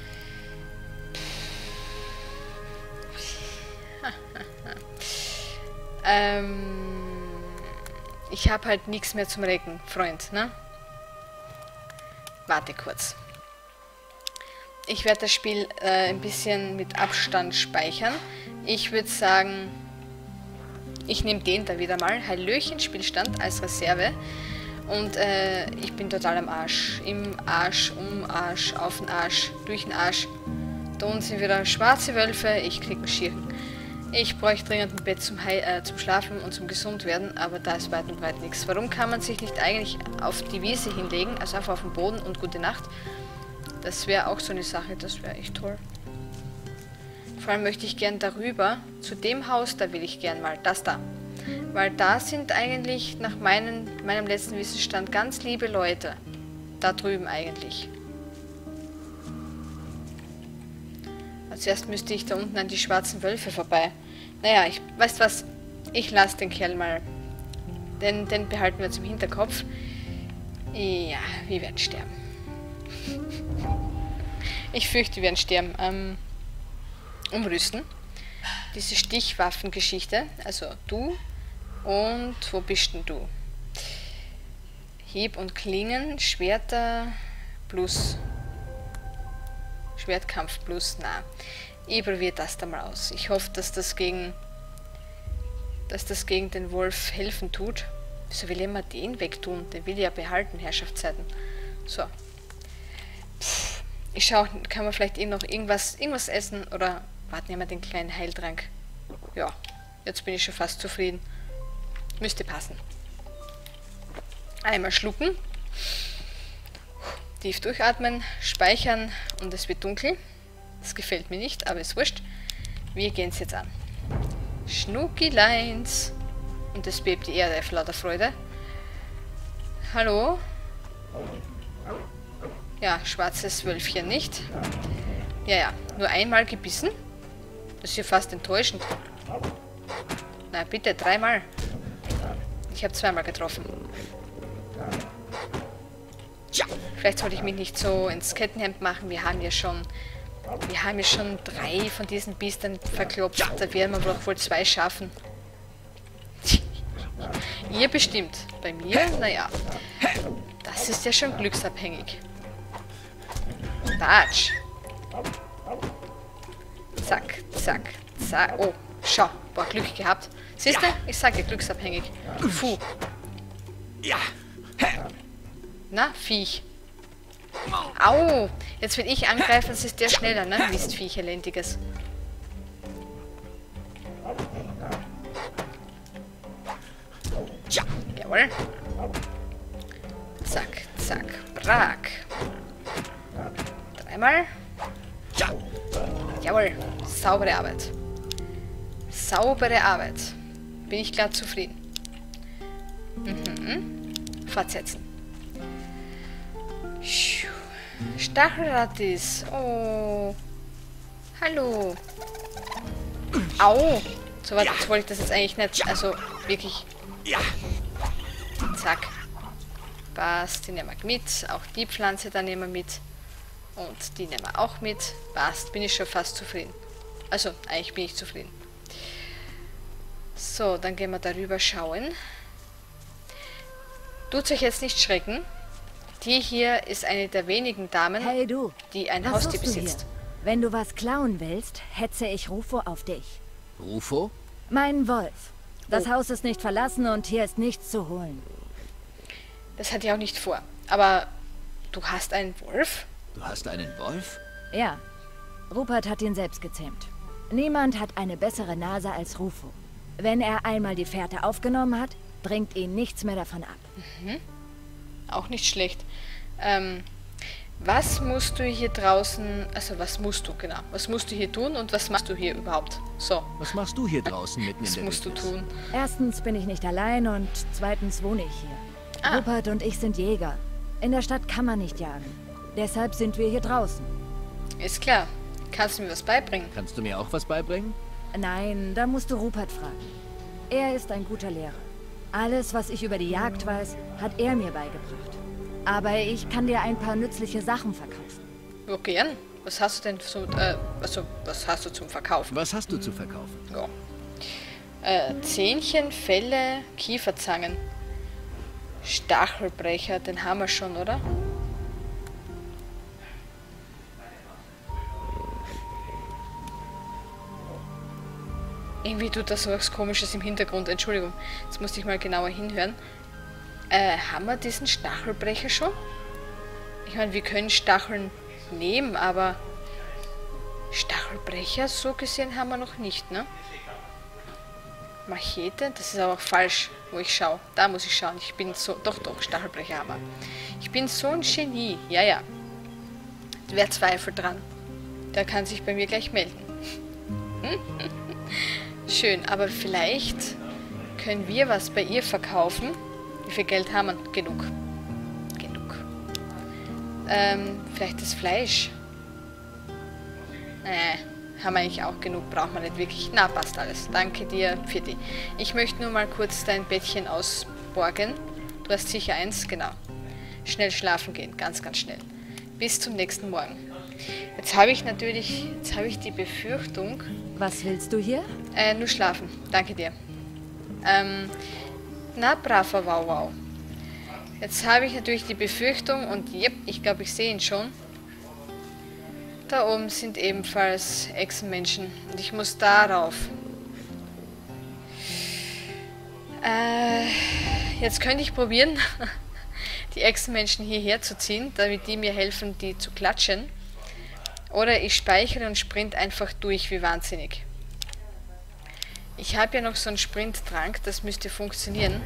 ähm, ich habe halt nichts mehr zum Recken, Freund, ne? Warte kurz. Ich werde das Spiel äh, ein bisschen mit Abstand speichern. Ich würde sagen, ich nehme den da wieder mal. Hallöchen, Spielstand als Reserve. Und äh, ich bin total am Arsch. Im Arsch, um Arsch, auf den Arsch, durch den Arsch. Da unten sind wieder schwarze Wölfe. Ich krieg einen Schirren. Ich bräuchte dringend ein Bett zum, Hei äh, zum Schlafen und zum Gesundwerden, aber da ist weit und breit nichts. Warum kann man sich nicht eigentlich auf die Wiese hinlegen, also einfach auf den Boden und gute Nacht? Das wäre auch so eine Sache, das wäre echt toll. Vor allem möchte ich gern darüber, zu dem Haus, da will ich gern mal, das da. Weil da sind eigentlich nach meinen, meinem letzten Wissensstand ganz liebe Leute. Da drüben eigentlich. Als erst müsste ich da unten an die schwarzen Wölfe vorbei. Naja, ich, weißt was, ich lasse den Kerl mal. Den, den behalten wir jetzt im Hinterkopf. Ja, wir werden sterben. Ich fürchte, wir werden sterben. Ähm, umrüsten. Diese Stichwaffengeschichte. Also du. Und wo bist denn du? Hieb und Klingen, Schwerter plus Schwertkampf plus, na. Ich probiere das da mal aus. Ich hoffe, dass das gegen dass das gegen den Wolf helfen tut. Wieso will ich immer den wegtun? Den will ich ja behalten, Herrschaftszeiten. So. Pff, ich schaue, kann man vielleicht eh noch irgendwas, irgendwas essen oder warten wir mal den kleinen Heiltrank. Ja, jetzt bin ich schon fast zufrieden. Müsste passen. Einmal schlucken. Tief durchatmen, speichern und es wird dunkel. Das gefällt mir nicht, aber ist wurscht. Wir gehen es jetzt an. Schnuckileins. Und es bebt die Erde vor lauter Freude. Hallo? Ja, schwarzes Wölfchen nicht. Ja, ja, nur einmal gebissen? Das ist ja fast enttäuschend. Na bitte, dreimal. Ich habe zweimal getroffen. Tja. Vielleicht sollte ich mich nicht so ins Kettenhemd machen. Wir haben ja schon Wir haben ja schon drei von diesen Biestern verklopft. Da werden wir doch wohl zwei schaffen. Ihr bestimmt. Bei mir, naja. Das ist ja schon glücksabhängig. Batsch. Zack, zack, zack. Oh, schau. Boah, Glück gehabt. Siehst du? Ich sage glücksabhängig. Puh. Ja. Na, Viech. Au! Jetzt will ich angreifen, das ist der schneller, ne? Mistviech, elendiges. Ja. Jawohl. Zack, zack, brack. Dreimal. Ja. Jawohl. Saubere Arbeit. Saubere Arbeit. Bin ich glatt zufrieden. Mhm. Fortsetzen. Stachelrattis. Oh. Hallo. Au. So weit ja. wollte ich das jetzt eigentlich nicht. Also wirklich. Ja. Zack. Passt. Die nehmen wir mit. Auch die Pflanze da nehmen wir mit. Und die nehmen wir auch mit. Passt. Bin ich schon fast zufrieden. Also, eigentlich bin ich zufrieden. So, dann gehen wir darüber schauen. Tut euch jetzt nicht schrecken. Die hier ist eine der wenigen Damen, hey du, die ein was Haustier suchst du besitzt. hier? Wenn du was klauen willst, hetze ich Rufo auf dich. Rufo? Mein Wolf. Das Oh. Haus ist nicht verlassen und hier ist nichts zu holen. Das hat ich auch nicht vor. Aber du hast einen Wolf? Du hast einen Wolf? Ja, Rupert hat ihn selbst gezähmt. Niemand hat eine bessere Nase als Rufo. Wenn er einmal die Fährte aufgenommen hat, bringt ihn nichts mehr davon ab. Mhm. Auch nicht schlecht. Ähm, was musst du hier draußen, also was musst du, genau, was musst du hier tun und was machst du hier überhaupt? So, Was machst du hier draußen mitten in was der musst du Wildnis? tun? Erstens bin ich nicht allein und zweitens wohne ich hier. Ah. Rupert und ich sind Jäger. In der Stadt kann man nicht jagen. Deshalb sind wir hier draußen. Ist klar. Kannst du mir was beibringen? Kannst du mir auch was beibringen? Nein, da musst du Rupert fragen. Er ist ein guter Lehrer. Alles, was ich über die Jagd weiß, hat er mir beigebracht. Aber ich kann dir ein paar nützliche Sachen verkaufen. Ja, gern. Was hast du denn so, äh, also, was hast du zum Verkaufen? Was hast du zu verkaufen? Ja. Äh, Zähnchen, Felle, Kieferzangen. Stachelbrecher, den haben wir schon, oder? Irgendwie tut das so was Komisches im Hintergrund. Entschuldigung, jetzt musste ich mal genauer hinhören. Äh, haben wir diesen Stachelbrecher schon? Ich meine, wir können Stacheln nehmen, aber Stachelbrecher, so gesehen, haben wir noch nicht, ne? Machete, das ist aber auch falsch, wo ich schaue. Da muss ich schauen. Ich bin so, doch, doch, Stachelbrecher haben wir. Ich bin so ein Genie. Ja, ja. Wer zweifelt dran? Der kann sich bei mir gleich melden. Schön, aber vielleicht können wir was bei ihr verkaufen. Wie viel Geld haben wir? Genug. Genug. Ähm, vielleicht das Fleisch. Äh, haben wir eigentlich auch genug, braucht man nicht wirklich. Na, passt alles. Danke dir, Pfirti. Ich möchte nur mal kurz dein Bettchen ausborgen. Du hast sicher eins, genau. Schnell schlafen gehen, ganz, ganz schnell. Bis zum nächsten Morgen. Jetzt habe ich natürlich, jetzt habe ich die Befürchtung... Was willst du hier? Äh, nur schlafen. Danke dir. Ähm, na, braver Wow Wow. Jetzt habe ich natürlich die Befürchtung, und yep, ich glaube, ich sehe ihn schon. Da oben sind ebenfalls Echsenmenschen. Und ich muss darauf. Äh, jetzt könnte ich probieren, die Echsenmenschen hierher zu ziehen, damit die mir helfen, die zu klatschen. Oder ich speichere und sprint einfach durch wie wahnsinnig. Ich habe ja noch so einen Sprinttrank, das müsste funktionieren.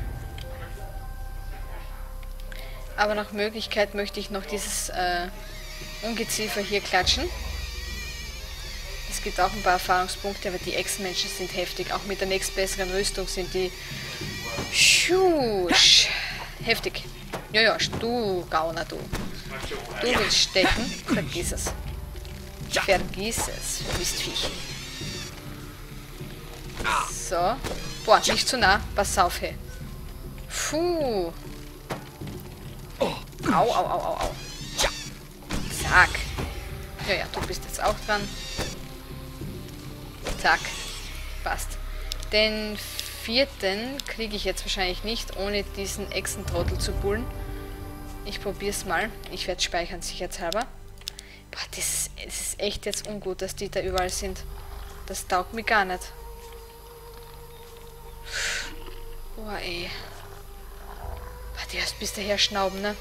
Aber nach Möglichkeit möchte ich noch dieses äh, Ungeziefer hier klatschen. Es gibt auch ein paar Erfahrungspunkte, aber die Echsenmenschen sind heftig. Auch mit der nächstbesseren Rüstung sind die Schusch. Heftig. Ja, ja, du Gauner, du. Du willst stecken? Vergiss es. Vergiss es, Mistviech. So. Boah, nicht zu nah. Pass auf, hey. Puh. Au, au, au, au, au. Zack. Ja, ja, du bist jetzt auch dran. Zack. Passt. Den vierten kriege ich jetzt wahrscheinlich nicht, ohne diesen Echsentrottel zu bullen. Ich probiere es mal. Ich werde speichern, sicherheitshalber. Boah, das ist, das ist echt jetzt ungut, dass die da überall sind. Das taugt mir gar nicht. Boah, ey. Boah, die hast bis daher schnauben, ne?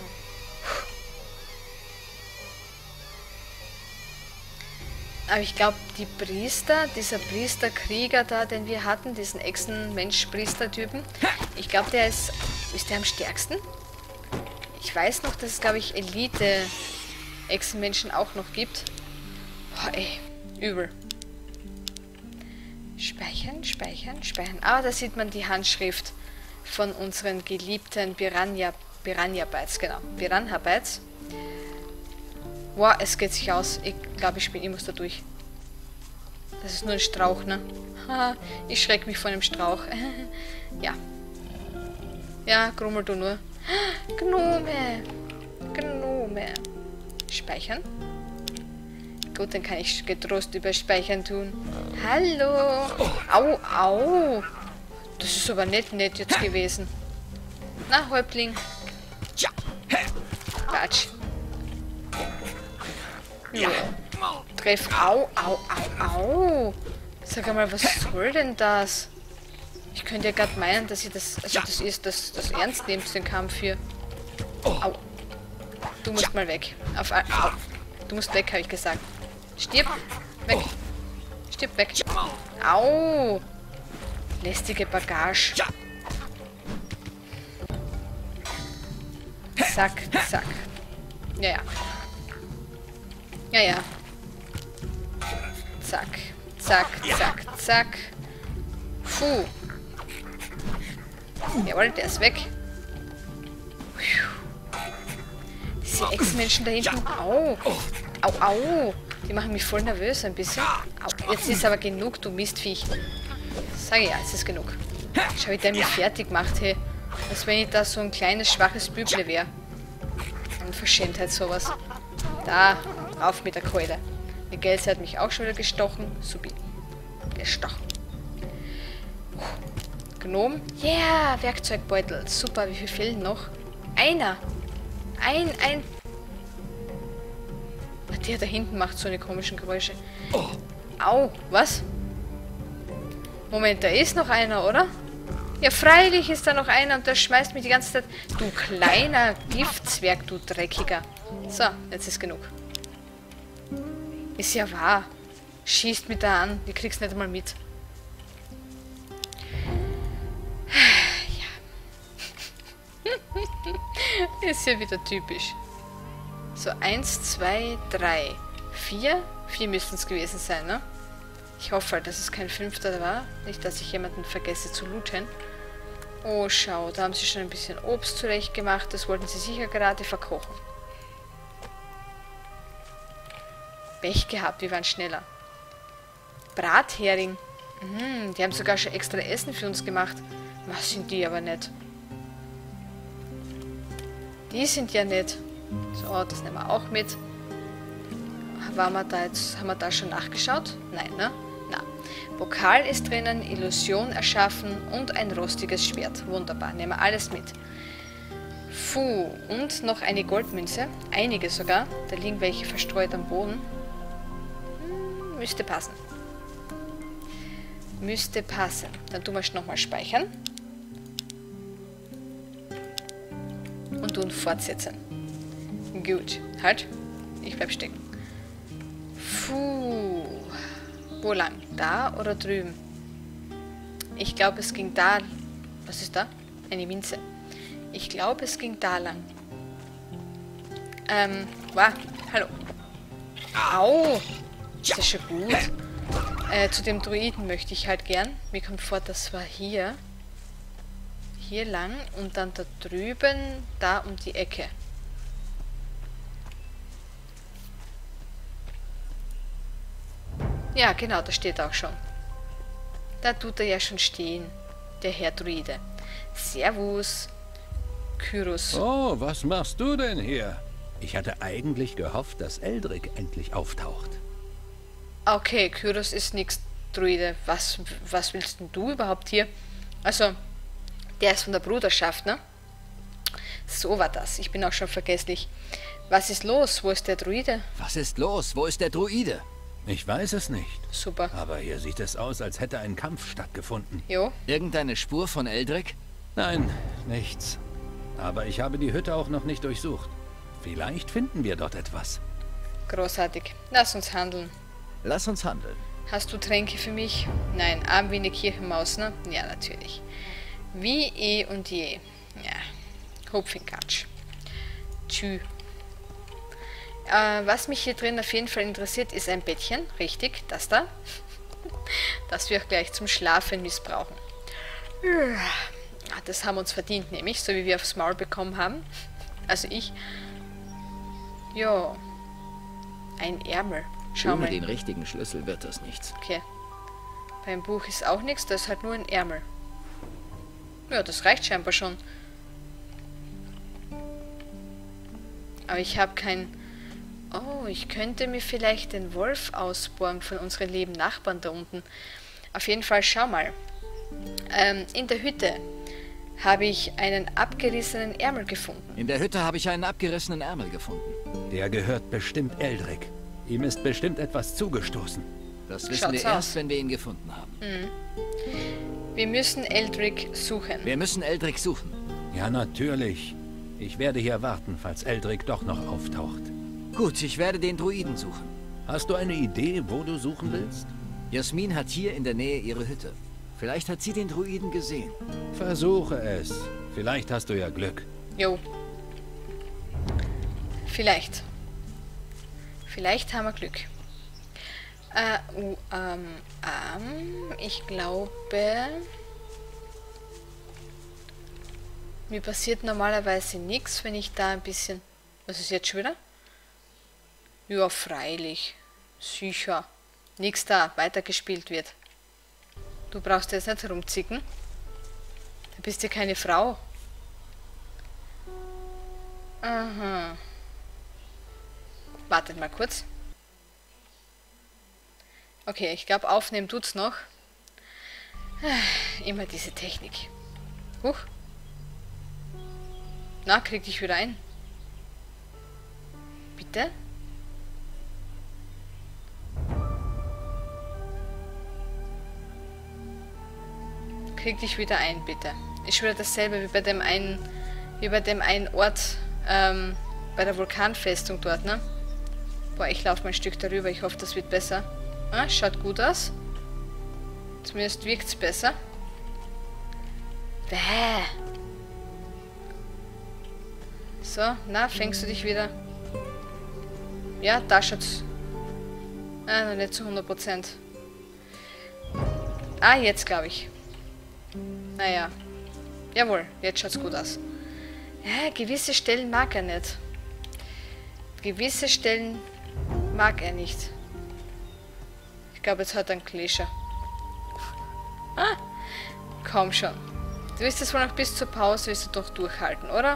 Aber ich glaube, die Priester, dieser Priesterkrieger da, den wir hatten, diesen Echsen-Mensch-Priester-Typen, ich glaube, der ist, ist der am stärksten? Ich weiß noch, dass es, glaube ich, Elite-Echsenmenschen auch noch gibt. Boah, ey, übel. Speichern, speichern, speichern. Ah, da sieht man die Handschrift von unseren geliebten Piranha, Piranha Bytes, genau, Piranha Bytes. Wow, es geht sich aus. Ich glaube, ich bin immer da durch. Das ist nur ein Strauch, ne? Ha, ich schreck mich vor einem Strauch. Ja. Ja, grummel du nur. Gnome. Gnome. Speichern. Gut, dann kann ich getrost über Speichern tun. Hallo. Au, au. Das ist aber nicht nett jetzt gewesen. Na, Häuptling. Quatsch. Ja. Treff. Au, au, au, au. Sag einmal, was soll denn das? Ich könnte ja gerade meinen, dass ich das, also das ist das, das ernst nimmst, den Kampf hier. Au. Du musst mal weg. Auf, au. Du musst weg, habe ich gesagt. Stirb. Weg. Stirb weg. Au. Lästige Bagage. Zack, zack. Ja, ja. Ja, ja. Zack, zack, zack, zack. Puh. Jawohl, der ist weg. Diese Ex-Menschen da hinten. Au. Au, au. Die machen mich voll nervös ein bisschen. Au. Jetzt ist aber genug, du Mistviech. Sage ja, jetzt ist genug. Schau, wie der mich fertig macht, hey. Als wenn ich da so ein kleines, schwaches Büble wäre. Unverschämtheit sowas. Da, auf mit der Keule. Die Gelse hat mich auch schon wieder gestochen. Supi. Gestochen. Gnom. Yeah, Werkzeugbeutel. Super, wie viel fehlen noch? Einer. Ein, ein. Der da hinten macht so eine komischen Geräusche. Au, was? Moment, da ist noch einer, oder? Ja, freilich ist da noch einer und der schmeißt mich die ganze Zeit. Du kleiner Giftzwerg, du Dreckiger. So, jetzt ist genug. Ist ja wahr. Schießt mich da an. Die kriegst nicht einmal mit. Ja. Ist ja wieder typisch. So, eins, zwei, drei, vier. Vier müssten es gewesen sein, ne? Ich hoffe halt, dass es kein fünfter war. Nicht, dass ich jemanden vergesse zu looten. Oh, schau, da haben sie schon ein bisschen Obst zurecht gemacht. Das wollten sie sicher gerade verkochen. Pech gehabt, wir waren schneller. Brathering. Mhm, die haben sogar schon extra Essen für uns gemacht. Was sind die aber nicht? Die sind ja nett. So, das nehmen wir auch mit. Waren wir da jetzt, haben wir da schon nachgeschaut? Nein, ne? Na. Pokal ist drinnen, Illusion erschaffen und ein rostiges Schwert. Wunderbar, nehmen wir alles mit. Puh, und noch eine Goldmünze. Einige sogar. Da liegen welche verstreut am Boden. Hm, müsste passen. Müsste passen. Dann tun wir es nochmal speichern. Und tun fortsetzen. Gut, halt. Ich bleib stecken. Puh. Wo lang? Da oder drüben? Ich glaube, es ging da. Was ist da? Eine Minze. Ich glaube, es ging da lang. Ähm, wow. Hallo. Au. Ist das schon gut? Äh, zu dem Druiden möchte ich halt gern. Mir kommt vor, das war hier. Hier lang und dann da drüben, da um die Ecke. Ja, genau, da steht auch schon. Da tut er ja schon stehen, der Herr Druide. Servus, Kyros. Oh, was machst du denn hier? Ich hatte eigentlich gehofft, dass Eldrick endlich auftaucht. Okay, Kyros ist nix, Druide. Was, was willst denn du überhaupt hier? Also, der ist von der Bruderschaft, ne? So war das. Ich bin auch schon vergesslich. Was ist los? Wo ist der Druide? Was ist los? Wo ist der Druide? Ich weiß es nicht. Super. Aber hier sieht es aus, als hätte ein Kampf stattgefunden. Jo. Irgendeine Spur von Eldrick? Nein, nichts. Aber ich habe die Hütte auch noch nicht durchsucht. Vielleicht finden wir dort etwas. Großartig. Lass uns handeln. Lass uns handeln. Hast du Tränke für mich? Nein, arm wie eine Kirchenmaus, ne? Ja, natürlich. Wie eh und je. Ja. Hopfinkatsch. Tschü. Äh, was mich hier drin auf jeden Fall interessiert, ist ein Bettchen. Richtig, das da. Das wir auch gleich zum Schlafen missbrauchen. Das haben wir uns verdient, nämlich, so wie wir aufs Maul bekommen haben. Also ich. Jo. Ein Ärmel. Schau Ohne mal. den richtigen Schlüssel wird das nichts. Okay. Beim Buch ist auch nichts, da ist halt nur ein Ärmel. Ja, das reicht scheinbar schon. Aber ich habe kein... Oh, ich könnte mir vielleicht den Wolf ausborgen von unseren lieben Nachbarn da unten. Auf jeden Fall, schau mal. Ähm, in der Hütte habe ich einen abgerissenen Ärmel gefunden. In der Hütte habe ich einen abgerissenen Ärmel gefunden. Der gehört bestimmt Eldrick. Ihm ist bestimmt etwas zugestoßen. Das wissen Schaut's wir erst, aus. wenn wir ihn gefunden haben. Wir müssen Eldrick suchen. Wir müssen Eldrick suchen. Ja, natürlich. Ich werde hier warten, falls Eldrick doch noch auftaucht. Gut, ich werde den Druiden suchen. Hast du eine Idee, wo du suchen willst? Jasmin hat hier in der Nähe ihre Hütte. Vielleicht hat sie den Druiden gesehen. Versuche es. Vielleicht hast du ja Glück. Jo. Vielleicht. Vielleicht haben wir Glück. Äh, uh, ähm, ähm, ich glaube... Mir passiert normalerweise nichts, wenn ich da ein bisschen... Was ist jetzt schon wieder? Ja, freilich. Sicher. Nix da, weitergespielt wird. Du brauchst jetzt nicht herumzicken. Du bist ja keine Frau. Aha. Wartet mal kurz. Okay, ich glaube, aufnehmen tut's noch. Immer diese Technik. Huch. Na, krieg dich wieder ein. Bitte? Krieg dich wieder ein, bitte. Ist wieder dasselbe wie bei dem einen, wie bei dem einen Ort, ähm, bei der Vulkanfestung dort, ne? Boah, ich laufe mal ein Stück darüber. Ich hoffe, das wird besser. Ah, schaut gut aus. Zumindest wirkt's besser. Bäh. So, na, fängst du dich wieder? Ja, da schaut's. Ah, noch nicht zu hundert Prozent. Ah, jetzt glaube ich. Naja. Jawohl, jetzt schaut's gut aus. Ja, gewisse Stellen mag er nicht. Gewisse Stellen mag er nicht. Ich glaube, jetzt hat er einen Kläscher. Ah, komm schon. Du wirst es wohl noch bis zur Pause wirst du doch durchhalten, oder?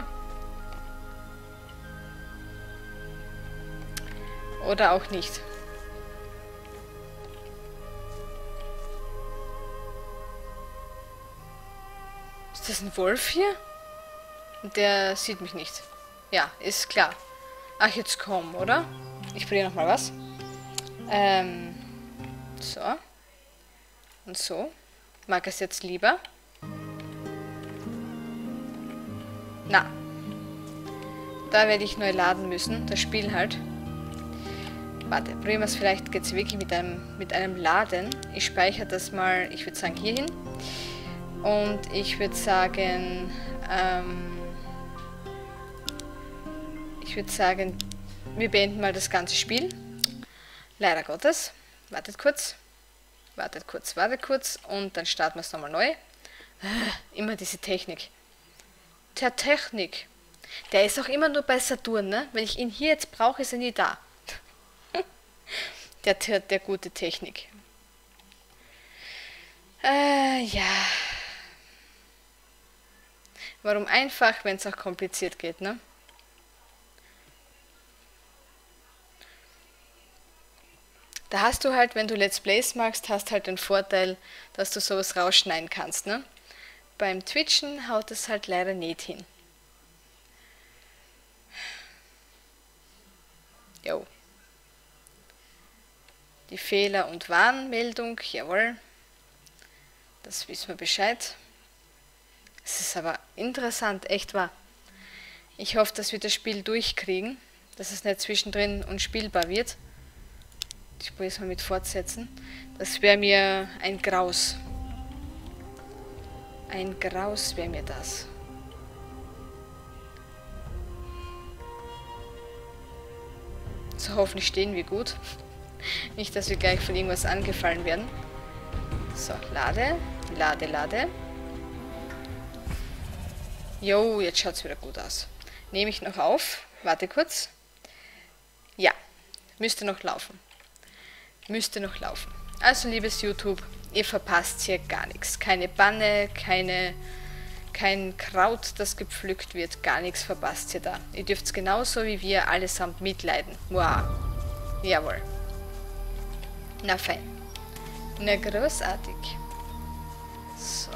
Oder auch nicht. Ist das ein Wolf hier? Der sieht mich nicht. Ja, ist klar. Ach, jetzt komm, oder? Ich probiere nochmal was. Ähm, so. Und so. Mag es jetzt lieber? Na. Da werde ich neu laden müssen. Das Spiel halt. Warte, probieren wir es vielleicht jetzt wirklich mit einem, mit einem Laden. Ich speichere das mal, ich würde sagen, hier hin. Und ich würde sagen, ähm, ich würde sagen, wir beenden mal das ganze Spiel. Leider Gottes. Wartet kurz. Wartet kurz, wartet kurz. Und dann starten wir es nochmal neu. Immer diese Technik. Der Technik. Der ist auch immer nur bei Saturn, ne? Wenn ich ihn hier jetzt brauche, ist er nie da. Der, der, der gute Technik. Äh, ja. Warum einfach, wenn es auch kompliziert geht, ne? Da hast du halt, wenn du Let's Plays machst, hast halt den Vorteil, dass du sowas rausschneiden kannst, ne? Beim Twitchen haut es halt leider nicht hin. Jo. Die Fehler- und Warnmeldung, jawohl. Das wissen wir Bescheid. Es ist aber interessant, echt wahr. Ich hoffe, dass wir das Spiel durchkriegen, dass es nicht zwischendrin unspielbar wird. Ich probiere es mal mit fortsetzen. Das wäre mir ein Graus. Ein Graus wäre mir das. So, hoffentlich stehen wir gut. Nicht, dass wir gleich von irgendwas angefallen werden. So, lade, lade, lade. Jo, jetzt schaut es wieder gut aus. Nehme ich noch auf. Warte kurz. Ja, müsste noch laufen. Müsste noch laufen. Also, liebes YouTube, ihr verpasst hier gar nichts. Keine Banne, keine, kein Kraut, das gepflückt wird. Gar nichts verpasst ihr da. Ihr dürft es genauso wie wir allesamt mitleiden. Wow. Jawohl. Na fein. Na großartig. So.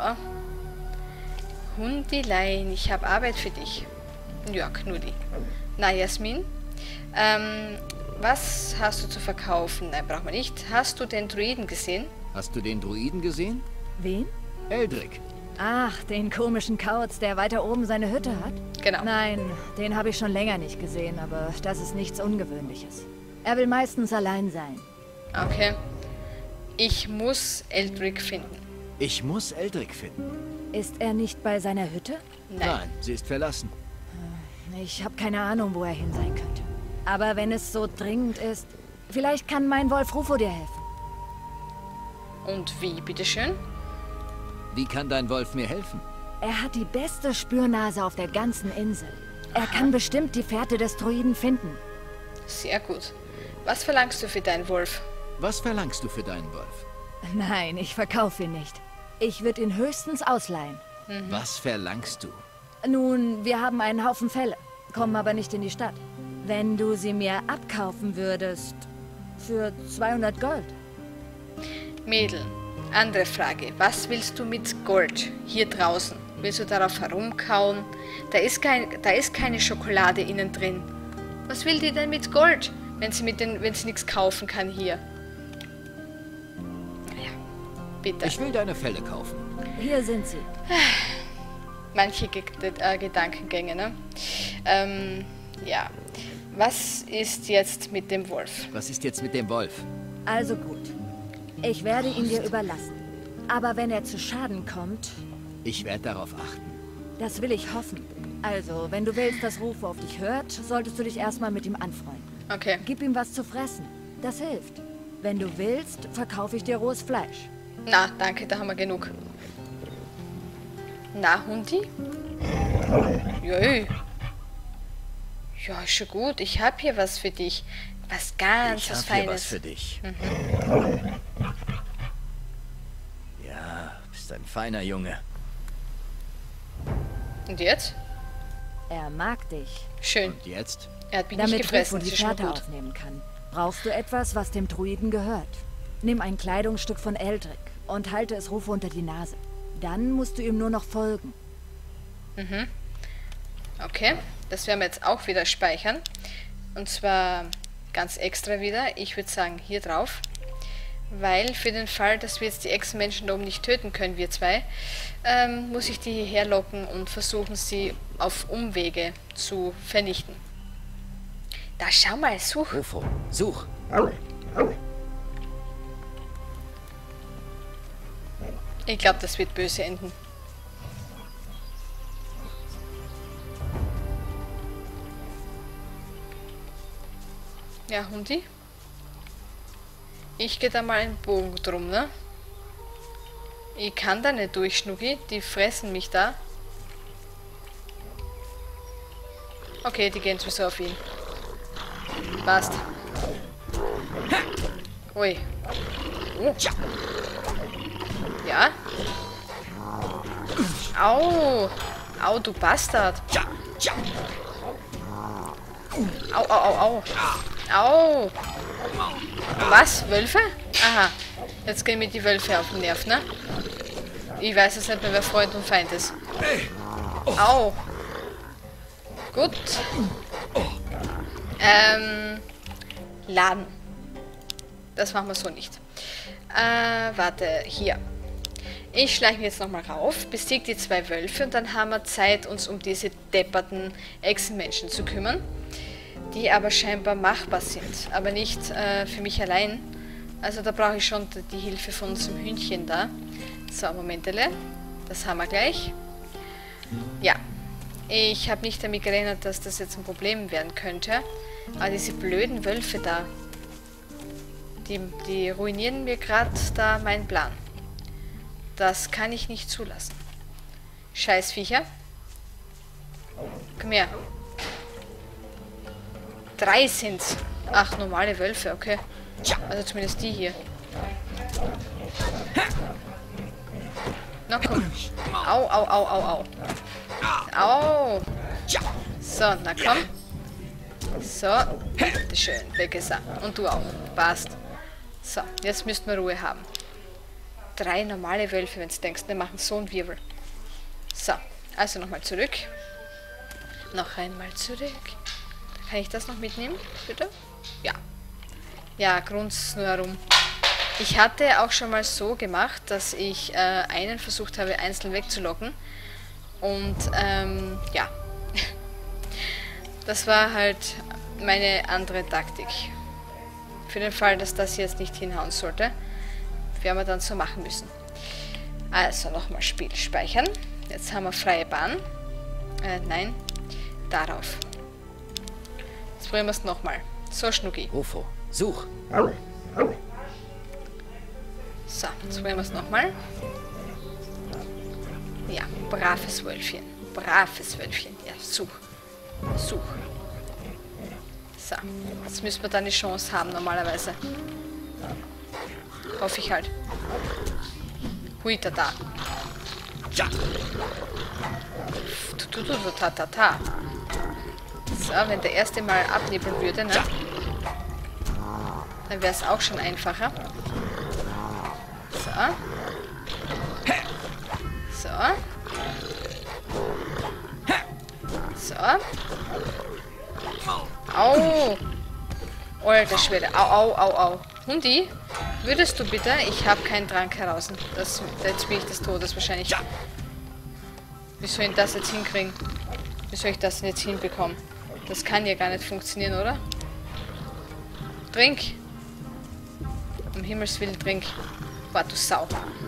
Hundilein, ich habe Arbeit für dich. Ja, Knudi. Na, Jasmin, ähm, was hast du zu verkaufen? Nein, braucht man nicht. Hast du den Druiden gesehen? Hast du den Druiden gesehen? Wen? Eldrick. Ach, den komischen Kauz, der weiter oben seine Hütte hat? Genau. Nein, den habe ich schon länger nicht gesehen, aber das ist nichts Ungewöhnliches. Er will meistens allein sein. Okay. Ich muss Eldrick finden. Ich muss Eldrick finden. Ist er nicht bei seiner Hütte? Nein. Nein, sie ist verlassen. Ich habe keine Ahnung, wo er hin sein könnte. Aber wenn es so dringend ist, vielleicht kann mein Wolf Rufo dir helfen. Und wie, bitteschön? Wie kann dein Wolf mir helfen? Er hat die beste Spürnase auf der ganzen Insel. Er kann bestimmt die Fährte des Druiden finden. Sehr gut. Was verlangst du für deinen Wolf? Was verlangst du für deinen Wolf? Nein, ich verkaufe ihn nicht. Ich würde ihn höchstens ausleihen. Mhm. Was verlangst du? Nun, wir haben einen Haufen Felle, kommen aber nicht in die Stadt. Wenn du sie mir abkaufen würdest, für zweihundert Gold. Mädel, andere Frage. Was willst du mit Gold hier draußen? Willst du darauf herumkauen? Da ist, kein, da ist keine Schokolade innen drin. Was will die denn mit Gold, wenn sie, mit den, wenn sie nichts kaufen kann hier? Ja, bitte. Ich will deine Felle kaufen. Hier sind sie. Manche Ge äh, Gedankengänge, ne? Ähm, ja. Was ist jetzt mit dem Wolf? Was ist jetzt mit dem Wolf? Also gut. Ich werde ihn dir überlassen. Aber wenn er zu Schaden kommt, Ich werde darauf achten. das will ich hoffen. Also, wenn du willst, dass Rufo auf dich hört, solltest du dich erstmal mit ihm anfreunden. Okay. Gib ihm was zu fressen. Das hilft. Wenn du willst, verkaufe ich dir rohes Fleisch. Na, danke, da haben wir genug. Na, Hundi? Jö. Ja, ist schon gut. Ich habe hier was für dich. Was ganz Ich was habe hier Feines. was für dich. Ja, bist ein feiner Junge. Und jetzt? Er mag dich. Schön. Und jetzt? Er hat mich nicht Damit gefressen. Rufo Das die ist schon Fährte gut. aufnehmen kann, brauchst du etwas, was dem Druiden gehört. Nimm ein Kleidungsstück von Eldrick und halte es Rufo unter die Nase. Dann musst du ihm nur noch folgen. Okay, das werden wir jetzt auch wieder speichern. Und zwar ganz extra wieder. Ich würde sagen, hier drauf. Weil für den Fall, dass wir jetzt die Ex-Menschen da oben nicht töten können, wir zwei, ähm, muss ich die hierher locken und versuchen, sie auf Umwege zu vernichten. Da schau mal, such. Rufo, such. Ich glaube, das wird böse enden. Ja, Hundi? Ich gehe da mal einen Bogen drum, ne? Ich kann da nicht durch, Schnucki. Die fressen mich da. Okay, die gehen sowieso auf ihn. Passt. Ui. Oh. Ja? Au! Au, du Bastard! Au, au, au, au! Au! Was? Wölfe? Aha. Jetzt gehen mir die Wölfe auf den Nerv, ne? Ich weiß jetzt nicht mehr, wer Freund und Feind ist. Au. Gut. Ähm. Laden. Das machen wir so nicht. Äh, warte. Hier. Ich schleiche mich jetzt nochmal rauf, besiege die zwei Wölfe und dann haben wir Zeit, uns um diese depperten Echsenmenschen zu kümmern, die aber scheinbar machbar sind, aber nicht äh, für mich allein. Also da brauche ich schon die Hilfe von unserem Hündchen da. So, Momentele. Das haben wir gleich. Ja, ich habe nicht damit gerechnet, dass das jetzt ein Problem werden könnte, aber diese blöden Wölfe da, die, die ruinieren mir gerade da meinen Plan. Das kann ich nicht zulassen. Scheiß Viecher. Komm her. Drei sind's. Ach, normale Wölfe, okay. Also zumindest die hier. Na komm. Au, au, au, au, au. Au. So, na komm. So. Bitteschön. Weg ist er. Und du auch. Passt. So, jetzt müssten wir Ruhe haben. Drei normale Wölfe, wenn du denkst, wir machen so einen Wirbel. So, also nochmal zurück. Noch einmal zurück. Kann ich das noch mitnehmen, bitte? Ja. Ja, grunzt nur herum. Ich hatte auch schon mal so gemacht, dass ich äh, einen versucht habe, einzeln wegzulocken. Und, ähm, ja. Das war halt meine andere Taktik. Für den Fall, dass das jetzt nicht hinhauen sollte. Werden wir dann so machen müssen. Also nochmal Spiel speichern. Jetzt haben wir freie Bahn. Äh, nein. Darauf. Jetzt probieren wir es nochmal. So, Schnucki. Rufo, such. So, jetzt probieren wir es nochmal. Ja, braves Wölfchen. Braves Wölfchen. Ja, such. Such. So, jetzt müssen wir dann eine Chance haben normalerweise. Hoffe ich halt. Hui, ta, ta. Ja. Tu, tu, tu, ta, ta, ta. So, wenn der erste mal abnibbeln würde, ne? Dann wäre es auch schon einfacher. So. So. So. Au. Alter Schwede. Au, au, au, au. Hundi, würdest du bitte? Ich habe keinen Trank heraus. Das, jetzt bin ich des Todes wahrscheinlich. Wie soll ich das jetzt hinkriegen? Wie soll ich das denn jetzt hinbekommen? Das kann ja gar nicht funktionieren, oder? Trink! Um Himmels Willen, trink. Boah, du Sau.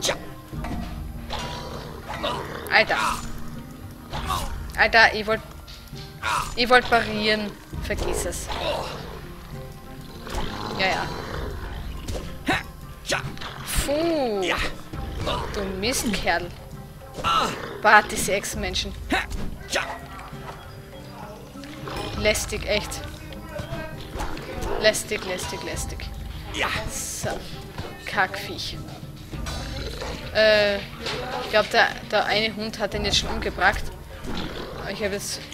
Alter. Alter, ich wollte... Ich wollte parieren. Vergiss es. Ja, ja. Puh. Du Mistkerl. Bah, diese Echsenmenschen. Lästig, echt. Lästig, lästig, lästig. So. Kackviech. Äh, ich glaube, der, der eine Hund hat den jetzt schon umgebracht. Aber ich habe jetzt...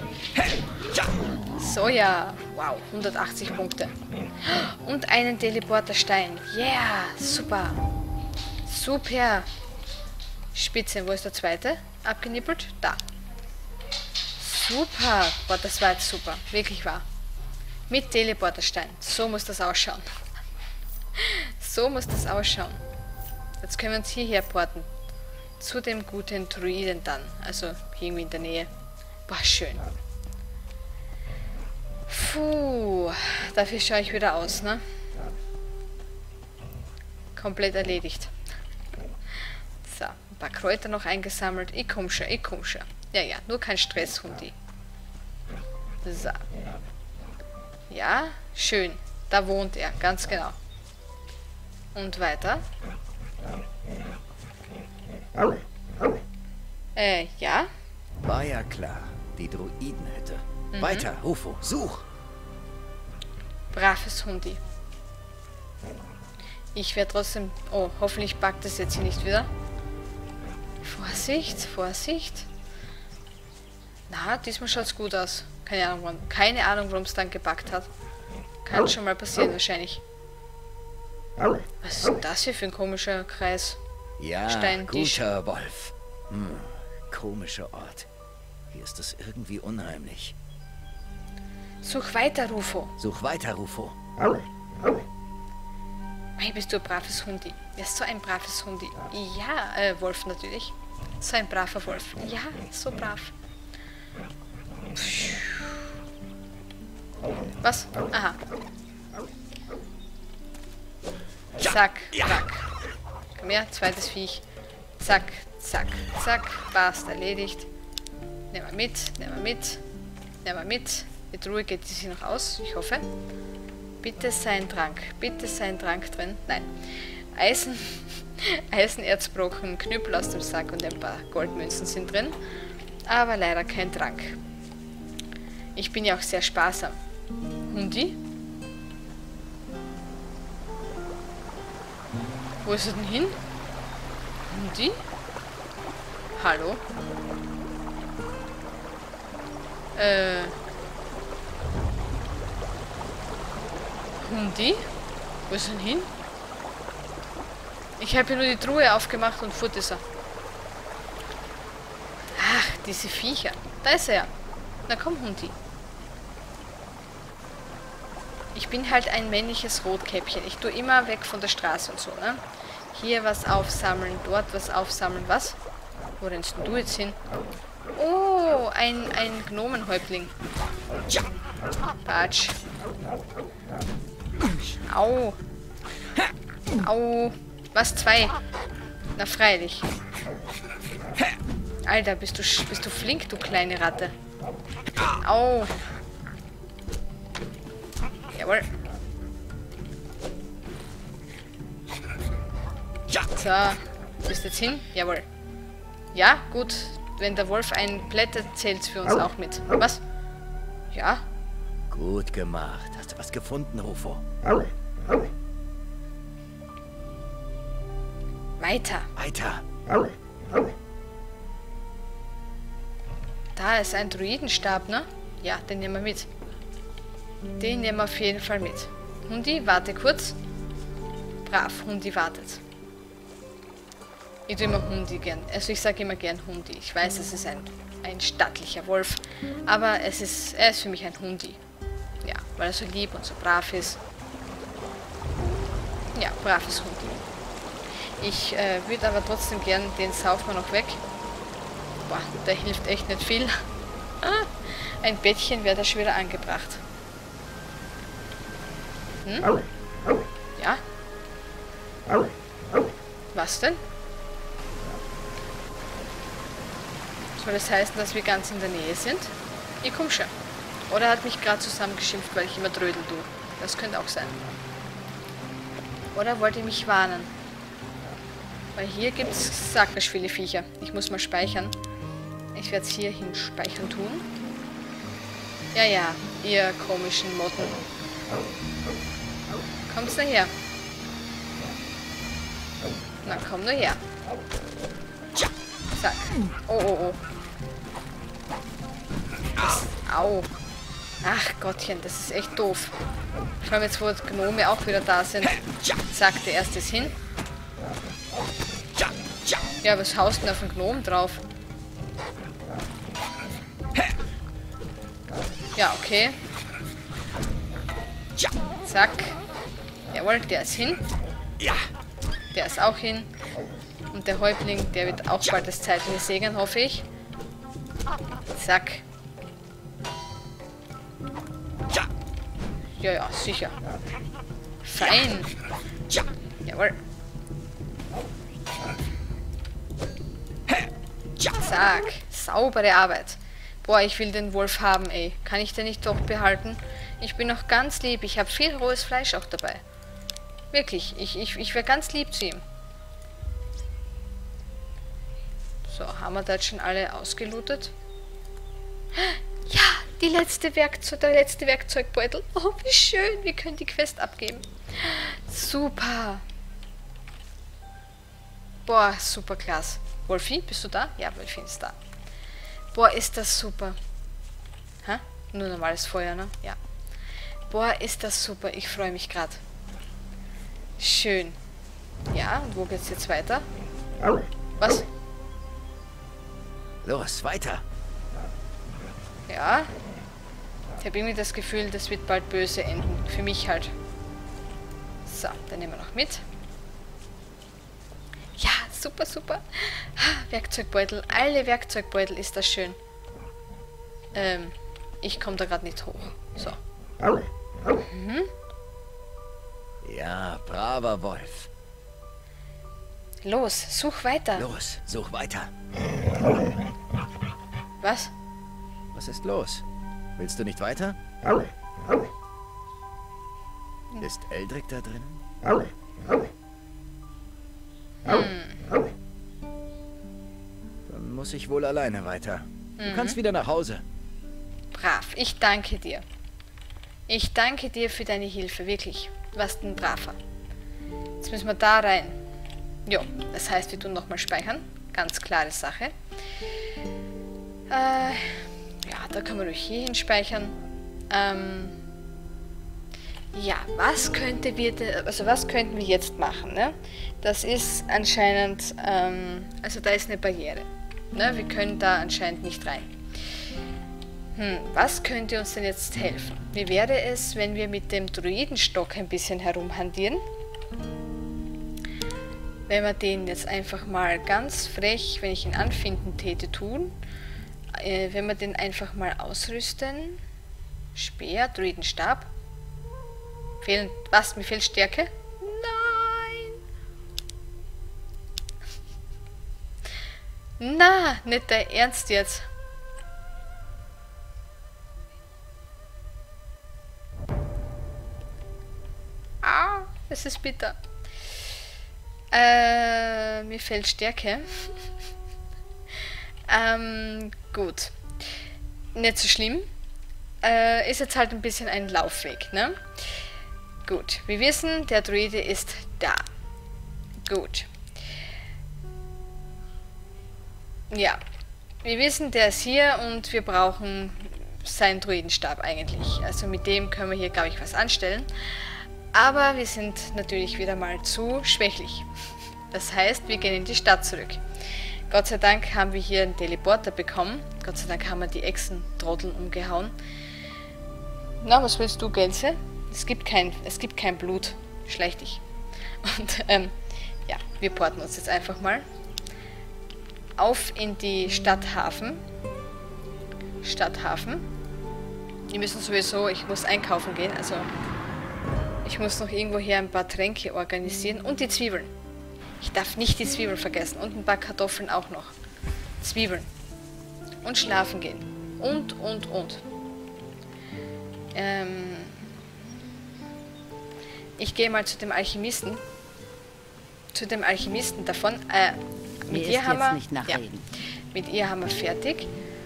So, ja. Wow, hundertachtzig Punkte. Und einen Teleporterstein. Yeah, super. Super. Spitze, wo ist der zweite? Abgenippelt? Da. Super. Boah, das war jetzt super. Wirklich wahr. Mit Teleporterstein. So muss das ausschauen. So muss das ausschauen. Jetzt können wir uns hierher porten. Zu dem guten Druiden dann. Also irgendwie in der Nähe. Boah, schön. Puh. Dafür schaue ich wieder aus, ne? Komplett erledigt. So, ein paar Kräuter noch eingesammelt. Ich komm schon, ich komm schon. Ja, ja, nur kein Stress, Hundi. So. Ja, schön. Da wohnt er, ganz genau. Und weiter. Äh, ja. War ja klar, die Druidenhütte. Mhm. Weiter, Rufo, such! Braves Hundi. Ich werde trotzdem... Oh, hoffentlich packt es jetzt hier nicht wieder. Vorsicht, Vorsicht. Na, diesmal schaut es gut aus. Keine Ahnung, warum, keine Ahnung, warum es dann gepackt hat. Kann schon mal passieren, wahrscheinlich. Was ist denn das hier für ein komischer Kreis? Ja, Steintisch. guter Wolf. Hm, komischer Ort. Hier ist es irgendwie unheimlich. Such weiter, Rufo. Such weiter, Rufo. Hey, bist du ein braves Hundi? Ja, so ein braves Hundi. Ja, äh, Wolf natürlich. So ein braver Wolf. Ja, so brav. Was? Aha. Zack, zack. Komm her, zweites Viech. Zack, zack, zack. Passt, erledigt. Nehmen wir mit, nehmen wir mit. Nehmen wir mit. Mit Ruhe geht die sich noch aus, ich hoffe. Bitte sein Trank. Bitte sein Trank drin. Nein. Eisen, Eisenerzbrocken, Knüppel aus dem Sack und ein paar Goldmünzen sind drin. Aber leider kein Trank. Ich bin ja auch sehr sparsam. Hundi? Wo ist er denn hin? Hundi? Hallo? Äh... Hundi? Wo ist er denn hin? Ich habe hier nur die Truhe aufgemacht und fort ist er. Ach, diese Viecher. Da ist er ja. Na komm, Hundi. Ich bin halt ein männliches Rotkäppchen. Ich tue immer weg von der Straße und so, ne? Hier was aufsammeln, dort was aufsammeln. Was? Wo rennst denn du jetzt hin? Oh, ein, ein Gnomenhäuptling. Patsch. Au. Au. Was? Zwei? Na freilich. Alter, bist du, bist du flink, du kleine Ratte. Au. Jawohl. So, bist jetzt hin? Jawohl. Ja, gut. Wenn der Wolf einblättert, zählt's für uns auch mit. Was? Ja? Gut gemacht. Hast du was gefunden, Rufo? Weiter. Weiter. Da ist ein Druidenstab, ne? Ja, den nehmen wir mit. Den nehmen wir auf jeden Fall mit. Hundi, warte kurz. Brav, Hundi wartet. Ich tue immer Hundi gern. Also ich sage immer gern Hundi. Ich weiß, es ist ein, ein stattlicher Wolf. Aber es ist, er ist für mich ein Hundi. Ja, weil er so lieb und so brav ist. Ja, braves Hundi. Ich äh, würde aber trotzdem gern den Saufmann noch weg. Boah, der hilft echt nicht viel. Ein Bettchen wäre da schon wieder angebracht. Hm? Ja? Was denn? Soll das heißen, dass wir ganz in der Nähe sind? Ich komm schon. Oder er hat mich gerade zusammengeschimpft, weil ich immer trödel tue. Das könnte auch sein. Oder wollte mich warnen. Weil hier gibt es sackrisch viele Viecher. Ich muss mal speichern. Ich werde es hier hin speichern tun. Ja, ja, ihr komischen Motten. Kommt's nur her. Na, komm nur her. Zack. Oh, oh, oh. Das, au. Ach Gottchen, das ist echt doof. Vor allem jetzt, wo die Gnome auch wieder da sind. Zack, der erste ist hin. Ja, was haust denn auf den Gnom drauf? Ja, okay. Zack. Jawohl, der ist hin. Der ist auch hin. Und der Häuptling, der wird auch bald das Zeitliche segnen, hoffe ich. Zack. Ja, ja, sicher. Fein. Jawohl. Zack. Saubere Arbeit. Boah, ich will den Wolf haben, ey. Kann ich den nicht doch behalten? Ich bin noch ganz lieb. Ich habe viel rohes Fleisch auch dabei. Wirklich. Ich, ich, ich wäre ganz lieb zu ihm. So, haben wir da jetzt schon alle ausgelootet? Ja, die letzte Werkzeug, der letzte Werkzeugbeutel. Oh, wie schön. Wir können die Quest abgeben. Super. Boah, super klasse. Wolfi, bist du da? Ja, Wolfi ist da. Boah, ist das super. Hä? Nur normales Feuer, ne? Ja. Boah, ist das super. Ich freue mich gerade. Schön. Ja, und wo geht's jetzt weiter? Was? Los, weiter. Ja. Ich habe irgendwie das Gefühl, das wird bald böse enden. Für mich halt. So, dann nehmen wir noch mit. Ja, super, super. Werkzeugbeutel. Alle Werkzeugbeutel ist das schön. Ähm, ich komme da gerade nicht hoch. So. Mhm. Ja, braver Wolf. Los, such weiter. Los, such weiter. Was? Was ist los? Willst du nicht weiter? Ist Eldrick da drin? Hm. Dann muss ich wohl alleine weiter. Du kannst wieder nach Hause. Brav, ich danke dir. Ich danke dir für deine Hilfe, wirklich. Du warst ein Braver. Jetzt müssen wir da rein. Jo, das heißt, wir tun nochmal speichern. Ganz klare Sache. Äh, ja, da kann man durch hier hin speichern. Ähm, ja, was könnte wir, also was könnten wir jetzt machen, ne? Das ist anscheinend, ähm, also da ist eine Barriere. Ne? Wir können da anscheinend nicht rein. Hm, was könnte uns denn jetzt helfen? Wie wäre es, wenn wir mit dem Druidenstock ein bisschen herumhantieren? Wenn wir den jetzt einfach mal ganz frech, wenn ich ihn anfinden täte, tun. Äh, wenn wir den einfach mal ausrüsten. Speer, Druidenstab. Fehlen, was? Mir fehlt Stärke? Nein! Na, nicht der Ernst jetzt. Ah, es ist bitter. Äh, mir fehlt Stärke. ähm, gut. Nicht so schlimm. Äh, ist jetzt halt ein bisschen ein Laufweg, ne? Gut. Wir wissen, der Druide ist da. Gut. Ja. Wir wissen, der ist hier und wir brauchen seinen Druidenstab eigentlich. Also mit dem können wir hier, glaube ich, was anstellen. Aber wir sind natürlich wieder mal zu schwächlich. Das heißt, wir gehen in die Stadt zurück. Gott sei Dank haben wir hier einen Teleporter bekommen. Gott sei Dank haben wir die Echsentrotteln umgehauen. Na, was willst du, Gänse? Es gibt kein, es gibt kein Blut. Schleich dich. Und ähm, ja, wir porten uns jetzt einfach mal auf in die Stadthafen. Stadthafen. Wir müssen sowieso, ich muss einkaufen gehen, also ich muss noch irgendwo hier ein paar Tränke organisieren und die Zwiebeln. Ich darf nicht die Zwiebeln vergessen und ein paar Kartoffeln auch noch. Zwiebeln. Und schlafen gehen. Und, und, und. Ähm ich gehe mal zu dem Alchemisten. Zu dem Alchemisten davon. Äh, mit ihr haben wir. Nicht nach ja, Regen. mit ihr haben wir fertig.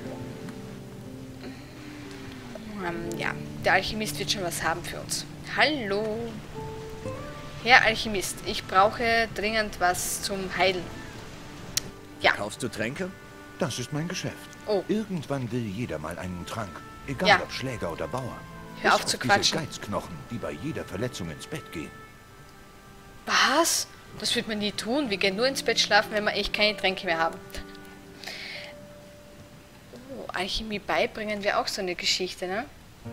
Ähm, ja, der Alchemist wird schon was haben für uns. Hallo. Herr Alchemist, ich brauche dringend was zum Heilen. Ja. Kaufst du Tränke? Das ist mein Geschäft. Oh. Irgendwann will jeder mal einen Trank. Egal Ja. ob Schläger oder Bauer. Hör Bis auf zu diese quatschen. Geizknochen, die bei jeder Verletzung ins Bett gehen. Was? Das wird man nie tun. Wir gehen nur ins Bett schlafen, wenn wir echt keine Tränke mehr haben. Oh, Alchemie beibringen wäre auch so eine Geschichte, ne?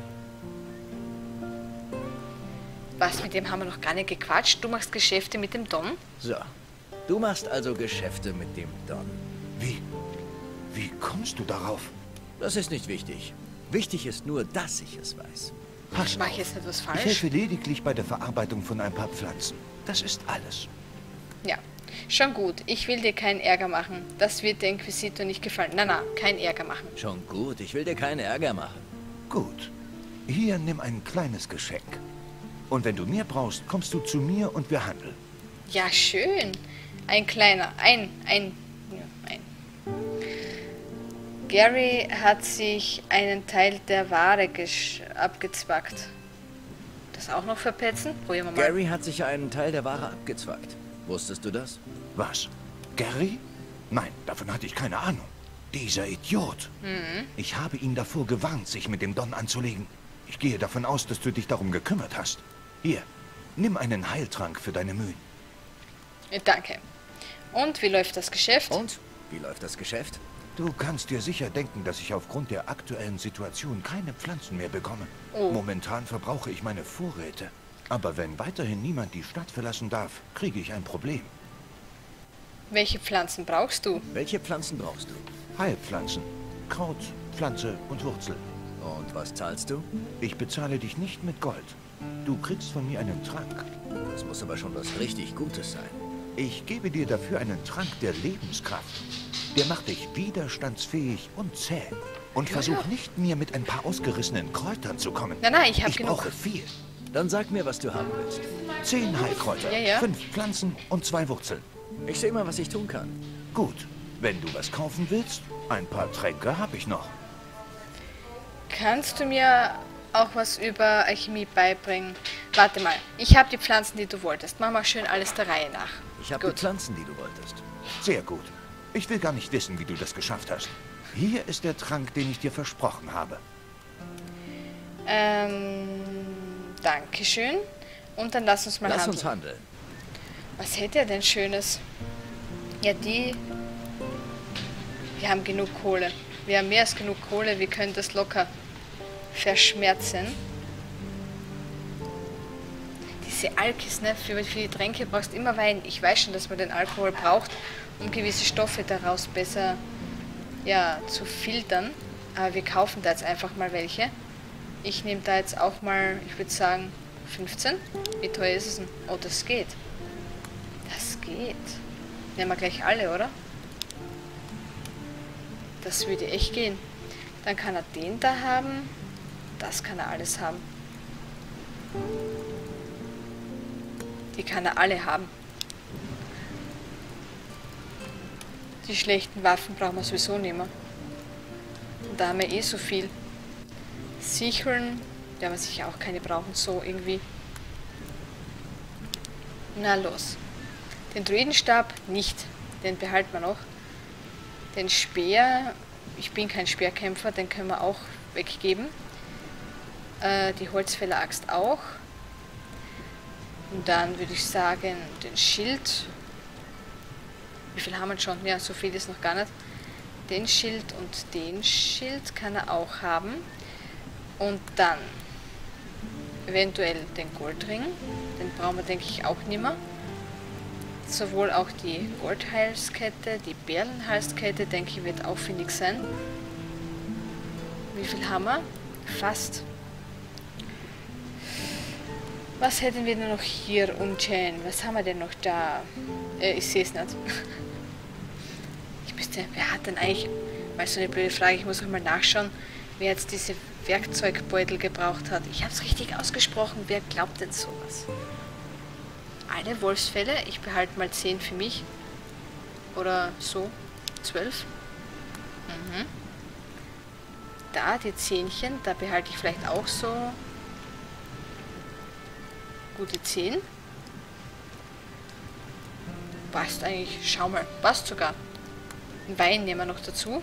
Was, mit dem haben wir noch gar nicht gequatscht? Du machst Geschäfte mit dem Don? So. Du machst also Geschäfte mit dem Don. Wie? Wie kommst du darauf? Das ist nicht wichtig. Wichtig ist nur, dass ich es weiß. Pass Mach ich auf. jetzt etwas Ich falsch? helfe lediglich bei der Verarbeitung von ein paar Pflanzen. Das ist alles. Ja, schon gut. Ich will dir keinen Ärger machen. Das wird der Inquisitor nicht gefallen. Na, na, kein Ärger machen. Schon gut, ich will dir keinen Ärger machen. Gut. Hier, nimm ein kleines Geschenk. Und wenn du mehr brauchst, kommst du zu mir und wir handeln. Ja, schön. Ein kleiner, ein, ein, ja, ein. Gary hat sich einen Teil der Ware gesch abgezwackt. Das auch noch verpetzen? Probieren wir mal. Gary hat sich einen Teil der Ware abgezwackt. Wusstest du das? Was? Gary? Nein, davon hatte ich keine Ahnung. Dieser Idiot. Mhm. Ich habe ihn davor gewarnt, sich mit dem Don anzulegen. Ich gehe davon aus, dass du dich darum gekümmert hast. Hier, Nimm einen Heiltrank für deine Mühen. Danke. Und wie läuft das Geschäft? Und? Wie läuft das Geschäft? Du kannst dir sicher denken, dass ich aufgrund der aktuellen Situation keine Pflanzen mehr bekomme. Oh. Momentan verbrauche ich meine Vorräte. Aber wenn weiterhin niemand die Stadt verlassen darf, kriege ich ein Problem. Welche Pflanzen brauchst du? Welche Pflanzen brauchst du? Heilpflanzen. Kraut, Pflanze und Wurzel. Und was zahlst du? Ich bezahle dich nicht mit Gold. Du kriegst von mir einen Trank. Das muss aber schon was richtig Gutes sein. Ich gebe dir dafür einen Trank der Lebenskraft. Der macht dich widerstandsfähig und zäh. Und Ja, versuch ja. nicht, mir mit ein paar ausgerissenen Kräutern zu kommen. Nein, nein, ich hab Ich genug. brauche viel. Dann sag mir, was du haben willst. Zehn Heilkräuter, Ja, ja. fünf Pflanzen und zwei Wurzeln. Ich sehe mal, was ich tun kann. Gut. Wenn du was kaufen willst, ein paar Tränke habe ich noch. Kannst du mir auch was über Alchemie beibringen? Warte mal, ich habe die Pflanzen, die du wolltest. Mach mal schön alles der Reihe nach. Ich habe die Gut. Pflanzen, die du wolltest. Sehr gut. Ich will gar nicht wissen, wie du das geschafft hast. Hier ist der Trank, den ich dir versprochen habe. Ähm, Dankeschön. Und dann lass uns mal Lass handeln. uns handeln. Was hätte er denn Schönes? Ja, die... Wir haben genug Kohle. Wir haben mehr als genug Kohle. Wir können das locker verschmerzen. Diese Alkis, ne? Für, für die Tränke brauchst du immer Wein. Ich weiß schon, dass man den Alkohol braucht, um gewisse Stoffe daraus besser ja, zu filtern. Aber wir kaufen da jetzt einfach mal welche. Ich nehme da jetzt auch mal, ich würde sagen, fünfzehn. Wie teuer ist es denn? Oh, das geht. Das geht. Nehmen wir gleich alle, oder? Das würde echt gehen. Dann kann er den da haben. Das kann er alles haben. Die kann er alle haben. Die schlechten Waffen brauchen wir sowieso nicht mehr. Und da haben wir eh so viel. Sicheln, werden wir sicher auch keine brauchen, so irgendwie. Na los. Den Druidenstab nicht. Den behalten wir noch. Den Speer, ich bin kein Speerkämpfer, den können wir auch weggeben. Äh, die Holzfäller-Axt auch. Und dann würde ich sagen, den Schild. Wie viel haben wir schon? Ja, so viel ist noch gar nicht. Den Schild und den Schild kann er auch haben. Und dann eventuell den Goldring. Den brauchen wir, denke ich, auch nicht mehr. Sowohl auch die Goldhalskette, die Perlenhalskette, denke ich, wird aufwendig sein. Wie viel haben wir? Fast. Was hätten wir denn noch hier unchain? Was haben wir denn noch da? Äh, ich sehe es nicht. Ich müsste, wer hat denn eigentlich, mal so eine blöde Frage, ich muss auch mal nachschauen, wer jetzt diese Werkzeugbeutel gebraucht hat. Ich habe es richtig ausgesprochen, wer glaubt denn sowas? Eine Wolfsfälle, ich behalte mal zehn für mich. Oder so, zwölf. Mhm. Da, die Zähnchen, da behalte ich vielleicht auch so gute zehn. Passt eigentlich, schau mal, passt sogar. Einen Wein nehmen wir noch dazu.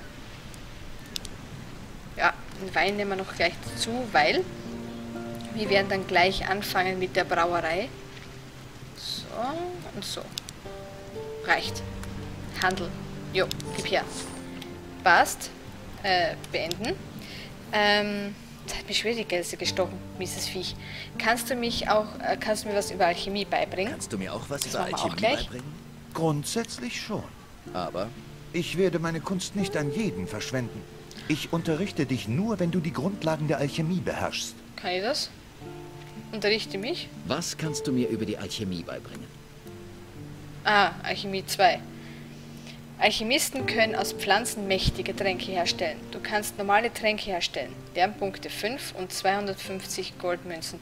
Ja, einen Wein nehmen wir noch gleich dazu, weil wir werden dann gleich anfangen mit der Brauerei. So und so. Reicht. Handel. Jo, gib her. Passt. Äh, beenden. Ähm, das hat mir schwer die Gänse gestochen, mieses Viech. Kannst du mich auch, äh, kannst du mir was über Alchemie beibringen? Kannst du mir auch was Das über machen wir auch Alchemie gleich. beibringen? Grundsätzlich schon. Aber Ich werde meine Kunst nicht an jeden verschwenden. Ich unterrichte dich nur, wenn du die Grundlagen der Alchemie beherrschst. Kann ich das? Unterrichte mich? Was kannst du mir über die Alchemie beibringen? Ah, Alchemie zwei. Alchemisten können aus Pflanzen mächtige Tränke herstellen. Du kannst normale Tränke herstellen. Lernpunkte fünf und zweihundertfünfzig Goldmünzen.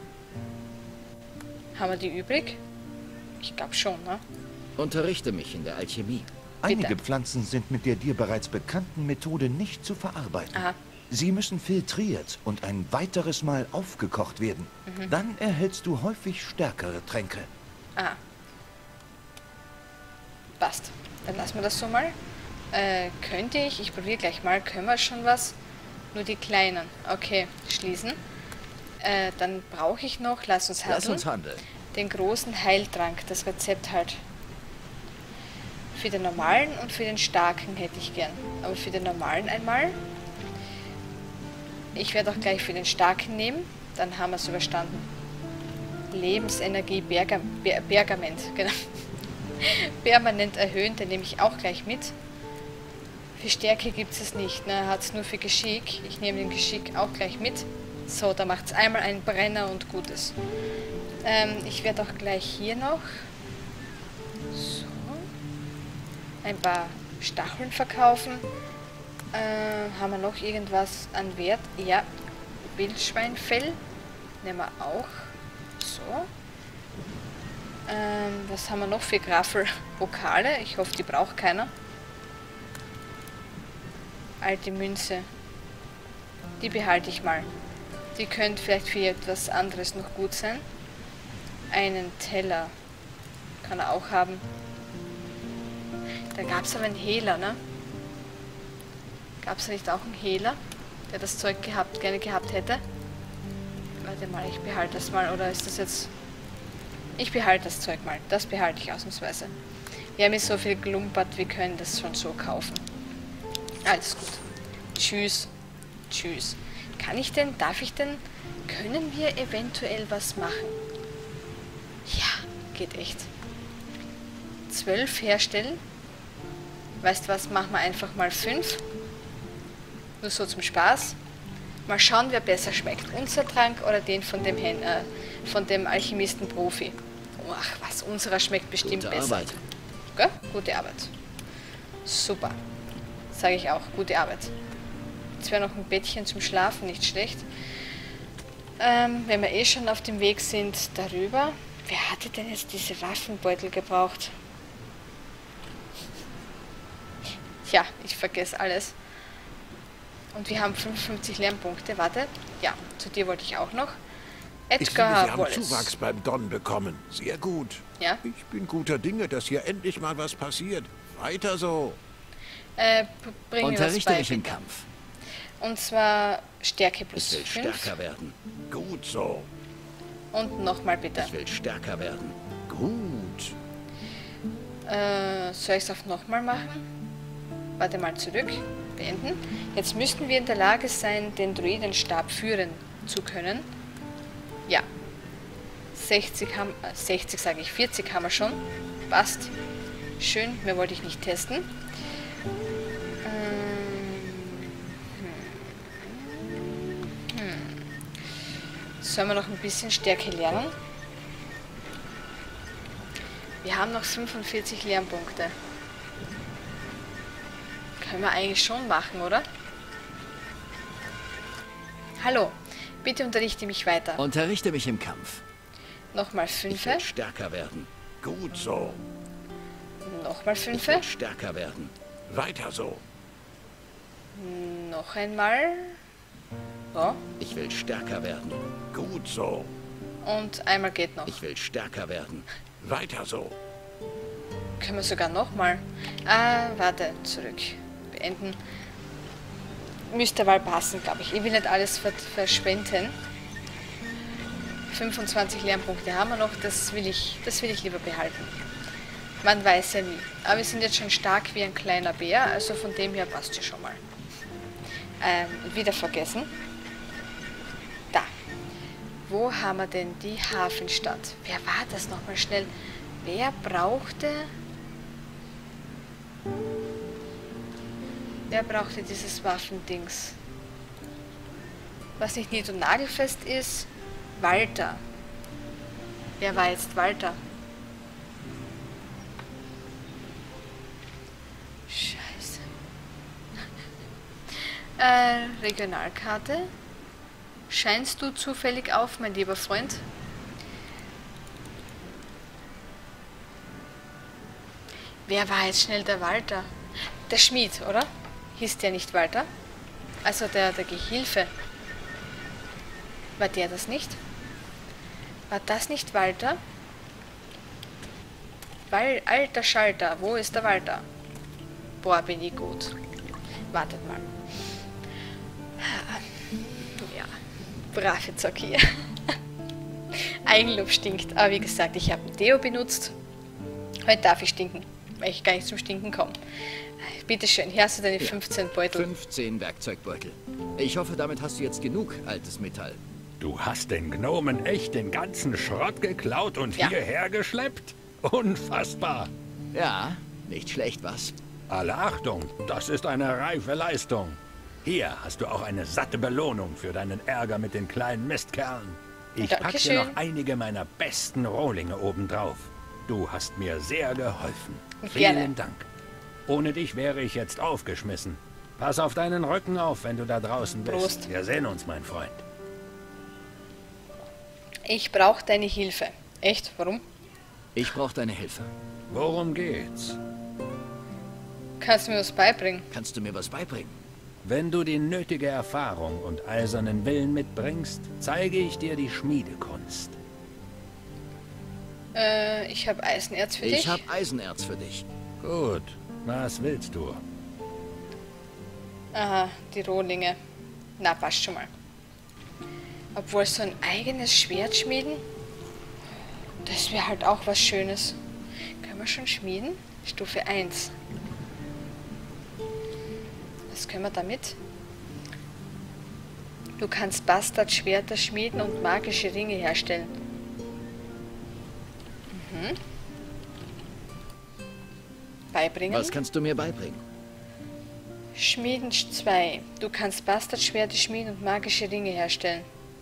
Haben wir die übrig? Ich glaube schon, ne? Unterrichte mich in der Alchemie. Einige Bitte. Pflanzen sind mit der dir bereits bekannten Methode nicht zu verarbeiten. Aha. Sie müssen filtriert und ein weiteres Mal aufgekocht werden. Mhm. Dann erhältst du häufig stärkere Tränke. Aha. Passt. Dann lassen wir das so mal. Äh, könnte ich, ich probiere gleich mal, können wir schon was? Nur die kleinen. Okay, schließen. Äh, dann brauche ich noch, lass uns handeln, Lass uns handeln. den großen Heiltrank, das Rezept halt. Für den normalen und für den starken hätte ich gern. Aber für den normalen einmal. Ich werde auch gleich für den starken nehmen, dann haben wir es überstanden. Lebensenergie Berga Ber Bergament, genau. Permanent erhöhen, den nehme ich auch gleich mit. Für Stärke gibt es nicht, ne? Hat es nur für Geschick. Ich nehme den Geschick auch gleich mit. So, da macht es einmal einen Brenner und Gutes. Ähm, ich werde auch gleich hier noch so ein paar Stacheln verkaufen. Äh, haben wir noch irgendwas an Wert? Ja, Wildschweinfell nehmen wir auch. So. Ähm, was haben wir noch für Graffel-Pokale? Ich hoffe, die braucht keiner. Alte Münze. Die behalte ich mal. Die könnte vielleicht für etwas anderes noch gut sein. Einen Teller kann er auch haben. Da gab es aber einen Hehler, ne? Gab es nicht auch einen Hehler, der das Zeug gehabt, gerne gehabt hätte? Warte mal, ich behalte das mal. Oder ist das jetzt... Ich behalte das Zeug mal. Das behalte ich ausnahmsweise. Wir haben jetzt so viel gelumpert, wir können das schon so kaufen. Alles gut. Tschüss. Tschüss. Kann ich denn, darf ich denn, können wir eventuell was machen? Ja, geht echt. Zwölf herstellen. Weißt du was, machen wir einfach mal fünf. Nur so zum Spaß. Mal schauen, wer besser schmeckt. Unser Trank oder den von dem, Hen äh, von dem Alchemisten-Profi. Ach was, unserer schmeckt bestimmt Gute besser. Arbeit. Gell? Gute Arbeit. Super. Sage ich auch. Gute Arbeit. Jetzt wäre noch ein Bettchen zum Schlafen, nicht schlecht. Ähm, wenn wir eh schon auf dem Weg sind, darüber. Wer hatte denn jetzt diese Waffenbeutel gebraucht? Ja, ich vergesse alles. Und wir haben fünfundfünfzig Lernpunkte. Warte. Ja, zu dir wollte ich auch noch. Ich finde, Edgar Sie haben Wallace. Zuwachs beim Don bekommen. Sehr gut. Ja? Ich bin guter Dinge, dass hier endlich mal was passiert. Weiter so. Äh, bring mir was Unterrichte bei, mich im bitte. Kampf. Und zwar Stärke Ich plus will fünf. stärker werden. Gut so. Und nochmal bitte. Ich will stärker werden. Gut. Äh, soll ich es auf nochmal machen? Warte mal, zurück. Beenden. Jetzt müssten wir in der Lage sein, den Druidenstab führen zu können. Ja. sechzig haben, äh, sechzig sage ich, vierzig haben wir schon. Passt. Schön, mehr wollte ich nicht testen. Sollen wir noch ein bisschen Stärke lernen? Wir haben noch fünfundvierzig Lernpunkte. Können wir eigentlich schon machen, oder? Hallo, bitte unterrichte mich weiter. Unterrichte mich im Kampf. Nochmal Ich fünfe. will stärker werden. Gut so. Nochmal Ich fünfe. will stärker werden. Weiter so. Noch einmal. So. Ich will stärker werden. Gut so. Und einmal geht noch. Ich will stärker werden. Weiter so. Können wir sogar nochmal. Ah, warte, zurück. Beenden. Müsste mal passen, glaube ich. Ich will nicht alles ver verschwenden. fünfundzwanzig Lernpunkte haben wir noch. Das will ich, das will ich lieber behalten. Man weiß ja nie. Aber wir sind jetzt schon stark wie ein kleiner Bär. Also von dem her passt ja schon mal. Ähm, wieder vergessen. Da. Wo haben wir denn die Hafenstadt? Wer war das nochmal schnell? Wer brauchte... Wer brauchte dieses Waffendings? Was nicht nied- und nagelfest ist? Walter. Wer war jetzt Walter? Scheiße. äh, Regionalkarte. Scheinst du zufällig auf, mein lieber Freund? Wer war jetzt schnell der Walter? Der Schmied, oder? Hieß der nicht Walter? Also der, der Gehilfe. War der das nicht? War das nicht Walter? Weil, alter Schalter, wo ist der Walter? Boah, bin ich gut. Wartet mal. Ja, brave Zocki. Eigenlob stinkt. Aber wie gesagt, ich habe ein Deo benutzt. Heute darf ich stinken, weil ich gar nicht zum Stinken komme. Bitteschön, hier hast du deine fünfzehn Beutel. fünfzehn Werkzeugbeutel. Ich hoffe, damit hast du jetzt genug altes Metall. Du hast den Gnomen echt den ganzen Schrott geklaut und Ja. hierher geschleppt? Unfassbar. Ja, nicht schlecht, was? Alle Achtung, das ist eine reife Leistung. Hier hast du auch eine satte Belohnung für deinen Ärger mit den kleinen Mistkerlen. Ich pack Dankeschön. dir noch einige meiner besten Rohlinge obendrauf. Du hast mir sehr geholfen. Gerne. Vielen Dank. Ohne dich wäre ich jetzt aufgeschmissen. Pass auf deinen Rücken auf, wenn du da draußen bist. Prost. Wir sehen uns, mein Freund. Ich brauche deine Hilfe. Echt? Warum? Ich brauche deine Hilfe. Worum geht's? Kannst du mir was beibringen? Kannst du mir was beibringen? Wenn du die nötige Erfahrung und eisernen Willen mitbringst, zeige ich dir die Schmiedekunst. Äh, ich habe Eisenerz für dich. Ich habe Eisenerz für dich. Gut, was willst du? Aha, die Rohlinge. Na, passt schon mal. Obwohl so ein eigenes Schwert schmieden, das wäre halt auch was Schönes. Können wir schon schmieden? Stufe eins. Was können wir damit? Du kannst Bastardschwerter schmieden und magische Ringe herstellen. Mhm. Beibringen. Was kannst du mir beibringen? Schmieden zwei. Du kannst Bastardschwerte schmieden und magische Ringe herstellen.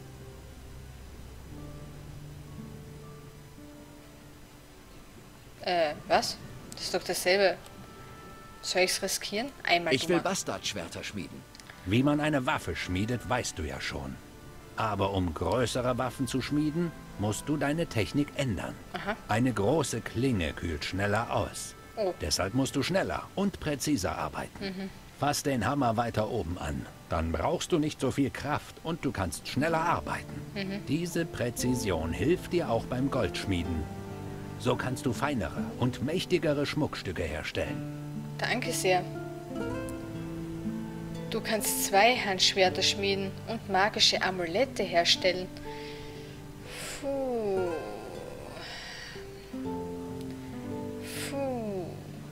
Äh, was? Das ist doch dasselbe. Soll ich's riskieren? Einmal Ich will Nummer. Bastardschwerter schmieden. Wie man eine Waffe schmiedet, weißt du ja schon. Aber um größere Waffen zu schmieden, musst du deine Technik ändern. Aha. Eine große Klinge kühlt schneller aus. Oh. Deshalb musst du schneller und präziser arbeiten. Fass den Hammer weiter oben an. Dann brauchst du nicht so viel Kraft und du kannst schneller arbeiten. Diese Präzision hilft dir auch beim Goldschmieden. So kannst du feinere und mächtigere Schmuckstücke herstellen. Danke sehr. Du kannst zwei Handschwerter schmieden und magische Amulette herstellen. Puh. Puh.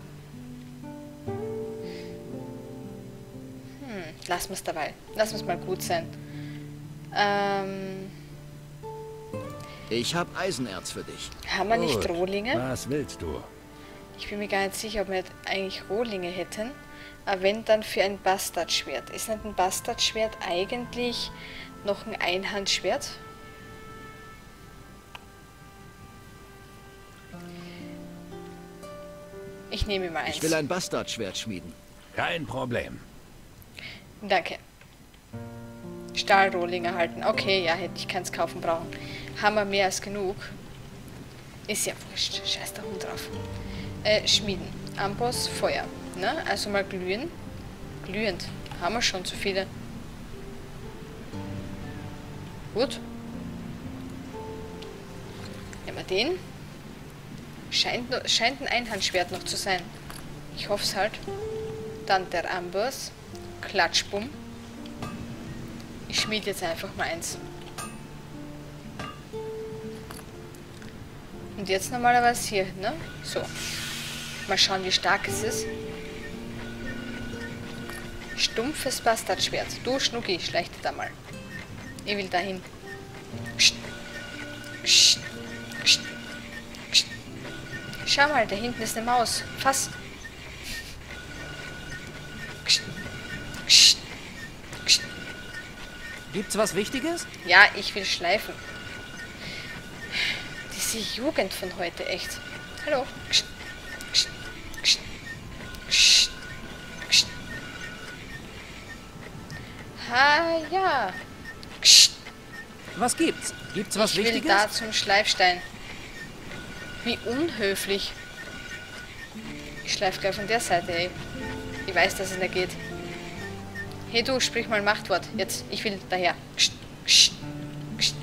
Hm, lass mir's dabei. Lass mir's mal gut sein. Ähm, Ich habe Eisenerz für dich. haben wir nicht Gut. Rohlinge? Was willst du? Ich bin mir gar nicht sicher, ob wir eigentlich Rohlinge hätten. Aber wenn, dann für ein Bastardschwert. Ist nicht ein Bastardschwert eigentlich noch ein Einhandschwert? Ich nehme mal eins. Ich will ein Bastardschwert schmieden. Kein Problem. Danke. Stahlrohling erhalten. Okay, ja, hätte ich keins kaufen brauchen. Haben wir mehr als genug. Ist ja wurscht. Scheiß der Hund drauf. Äh, schmieden. Amboss, Feuer. Ne? Also mal glühen. Glühend. Haben wir schon zu viele. Gut. Nehmen wir den. Scheint, nur- scheint ein Einhandschwert noch zu sein. Ich hoffe es halt. Dann der Amboss. Klatschbumm. Ich schmiede jetzt einfach mal eins. Und jetzt normalerweise hier, ne? So. Mal schauen, wie stark es ist. Stumpfes Bastardschwert. Du, Schnucki, schleich dir da mal. Ich will dahin. Psst. Psst. Psst. Psst. Schau mal, da hinten ist eine Maus. Fass. Psst. Psst. Psst. Gibt's was Wichtiges? Ja, ich will schleifen. Diese Jugend von heute, echt. Hallo. Psst. Psst. Psst. Psst. Psst. Ha, ja. Psst. Was gibt's? Gibt's was Ich will Wichtiges? da zum Schleifstein. Wie unhöflich. Ich schleife gleich von der Seite, ey. Ich weiß, dass es nicht geht. Hey du, sprich mal ein Machtwort. Jetzt, ich will daher. Psst, psst, psst.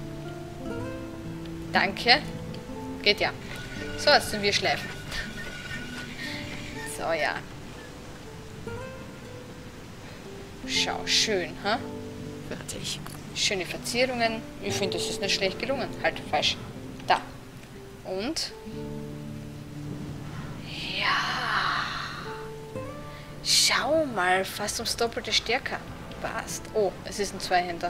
Danke. Geht ja. So, jetzt sind wir schleifen. So, ja. Schau, schön, ha? Fertig. Schöne Verzierungen. Ich finde, das ist nicht schlecht gelungen. Halt, falsch. Da. Und... Ja. Schau mal, fast ums Doppelte stärker. Passt. Oh, es ist ein Zweihänder.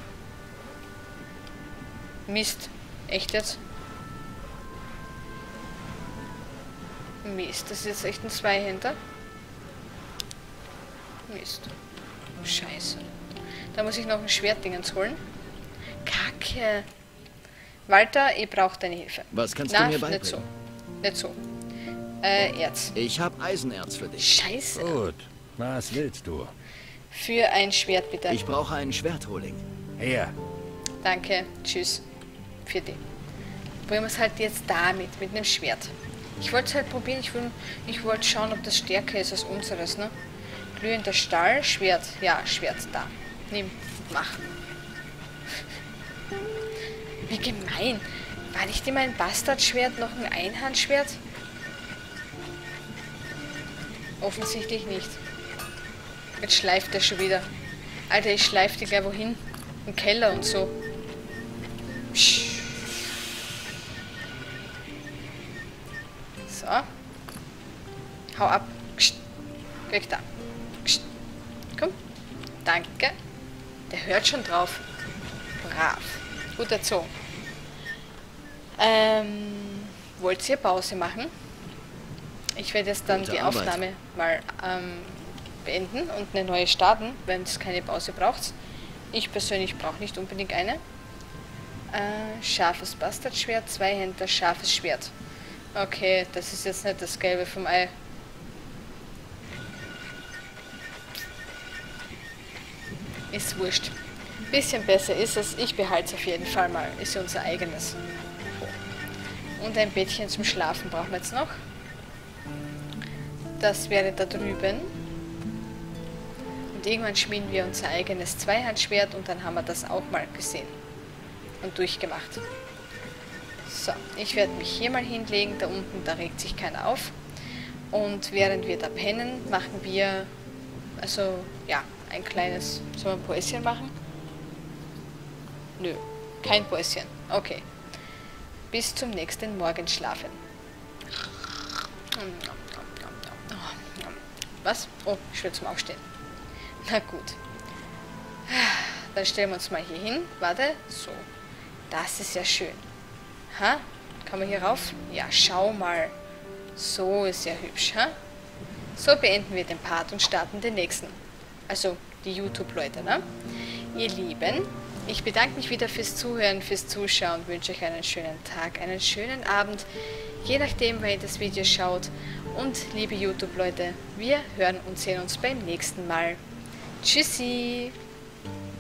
Mist. Echt jetzt? Mist, das ist jetzt echt ein Zweihänder. Mist. Scheiße. Da muss ich noch ein Schwertdingens holen. Kacke. Walter, ich brauche deine Hilfe. Was kannst Na, du mir beibringen? nicht so. Nicht so. Äh, Erz. Ich habe Eisenerz für dich. Scheiße. Gut, was willst du? Für ein Schwert, bitte. Ich brauche einen Schwertholing. Her. Danke. Tschüss. Für die. Probieren wir es halt jetzt damit, mit einem Schwert. Ich wollte es halt probieren, ich, will, ich wollte schauen, ob das stärker ist als unseres, ne? Glühender Stahl, Schwert. Ja, Schwert, da. Nimm, mach. Wie gemein. War nicht immer ein Bastardschwert noch ein Einhandschwert? Offensichtlich nicht. Jetzt schleift er schon wieder. Alter, ich schleife die gleich wohin. Im Keller und so. Psch. So. Hau ab. Psst. Weg da. Psst. Komm. Danke. Der hört schon drauf. Brav. Gut erzogen. Ähm, wollt ihr Pause machen? Ich werde jetzt dann Gute die Arbeit. Aufnahme mal ähm, beenden und eine neue starten, wenn es keine Pause braucht. Ich persönlich brauche nicht unbedingt eine. Äh, scharfes Bastardschwert, Zweihänder, scharfes Schwert. Okay, das ist jetzt nicht das Gelbe vom Ei. Ist wurscht. Bisschen besser ist es. Ich behalte es auf jeden Fall mal. Ist ja unser eigenes. Und ein Bettchen zum Schlafen brauchen wir jetzt noch. Das wäre da drüben. Und irgendwann schmieden wir unser eigenes Zweihandschwert und dann haben wir das auch mal gesehen. Und durchgemacht. So, ich werde mich hier mal hinlegen. Da unten, da regt sich keiner auf. Und während wir da pennen, machen wir, also, ja, ein kleines, sollen wir ein Päuschen machen? Nö, kein Päuschen. Okay. Bis zum nächsten Morgenschlafen. Was? Oh, ich will zum Aufstehen. Na gut. Dann stellen wir uns mal hier hin. Warte. So. Das ist ja schön. Ha? Kann man hier rauf? Ja, schau mal. So ist ja hübsch, ha? So beenden wir den Part und starten den nächsten. Also die YouTube-Leute, ne? Ihr Lieben, ich bedanke mich wieder fürs Zuhören, fürs Zuschauen und wünsche euch einen schönen Tag, einen schönen Abend, je nachdem, wer ihr das Video schaut. Und liebe YouTube-Leute, wir hören und sehen uns beim nächsten Mal. Tschüssi!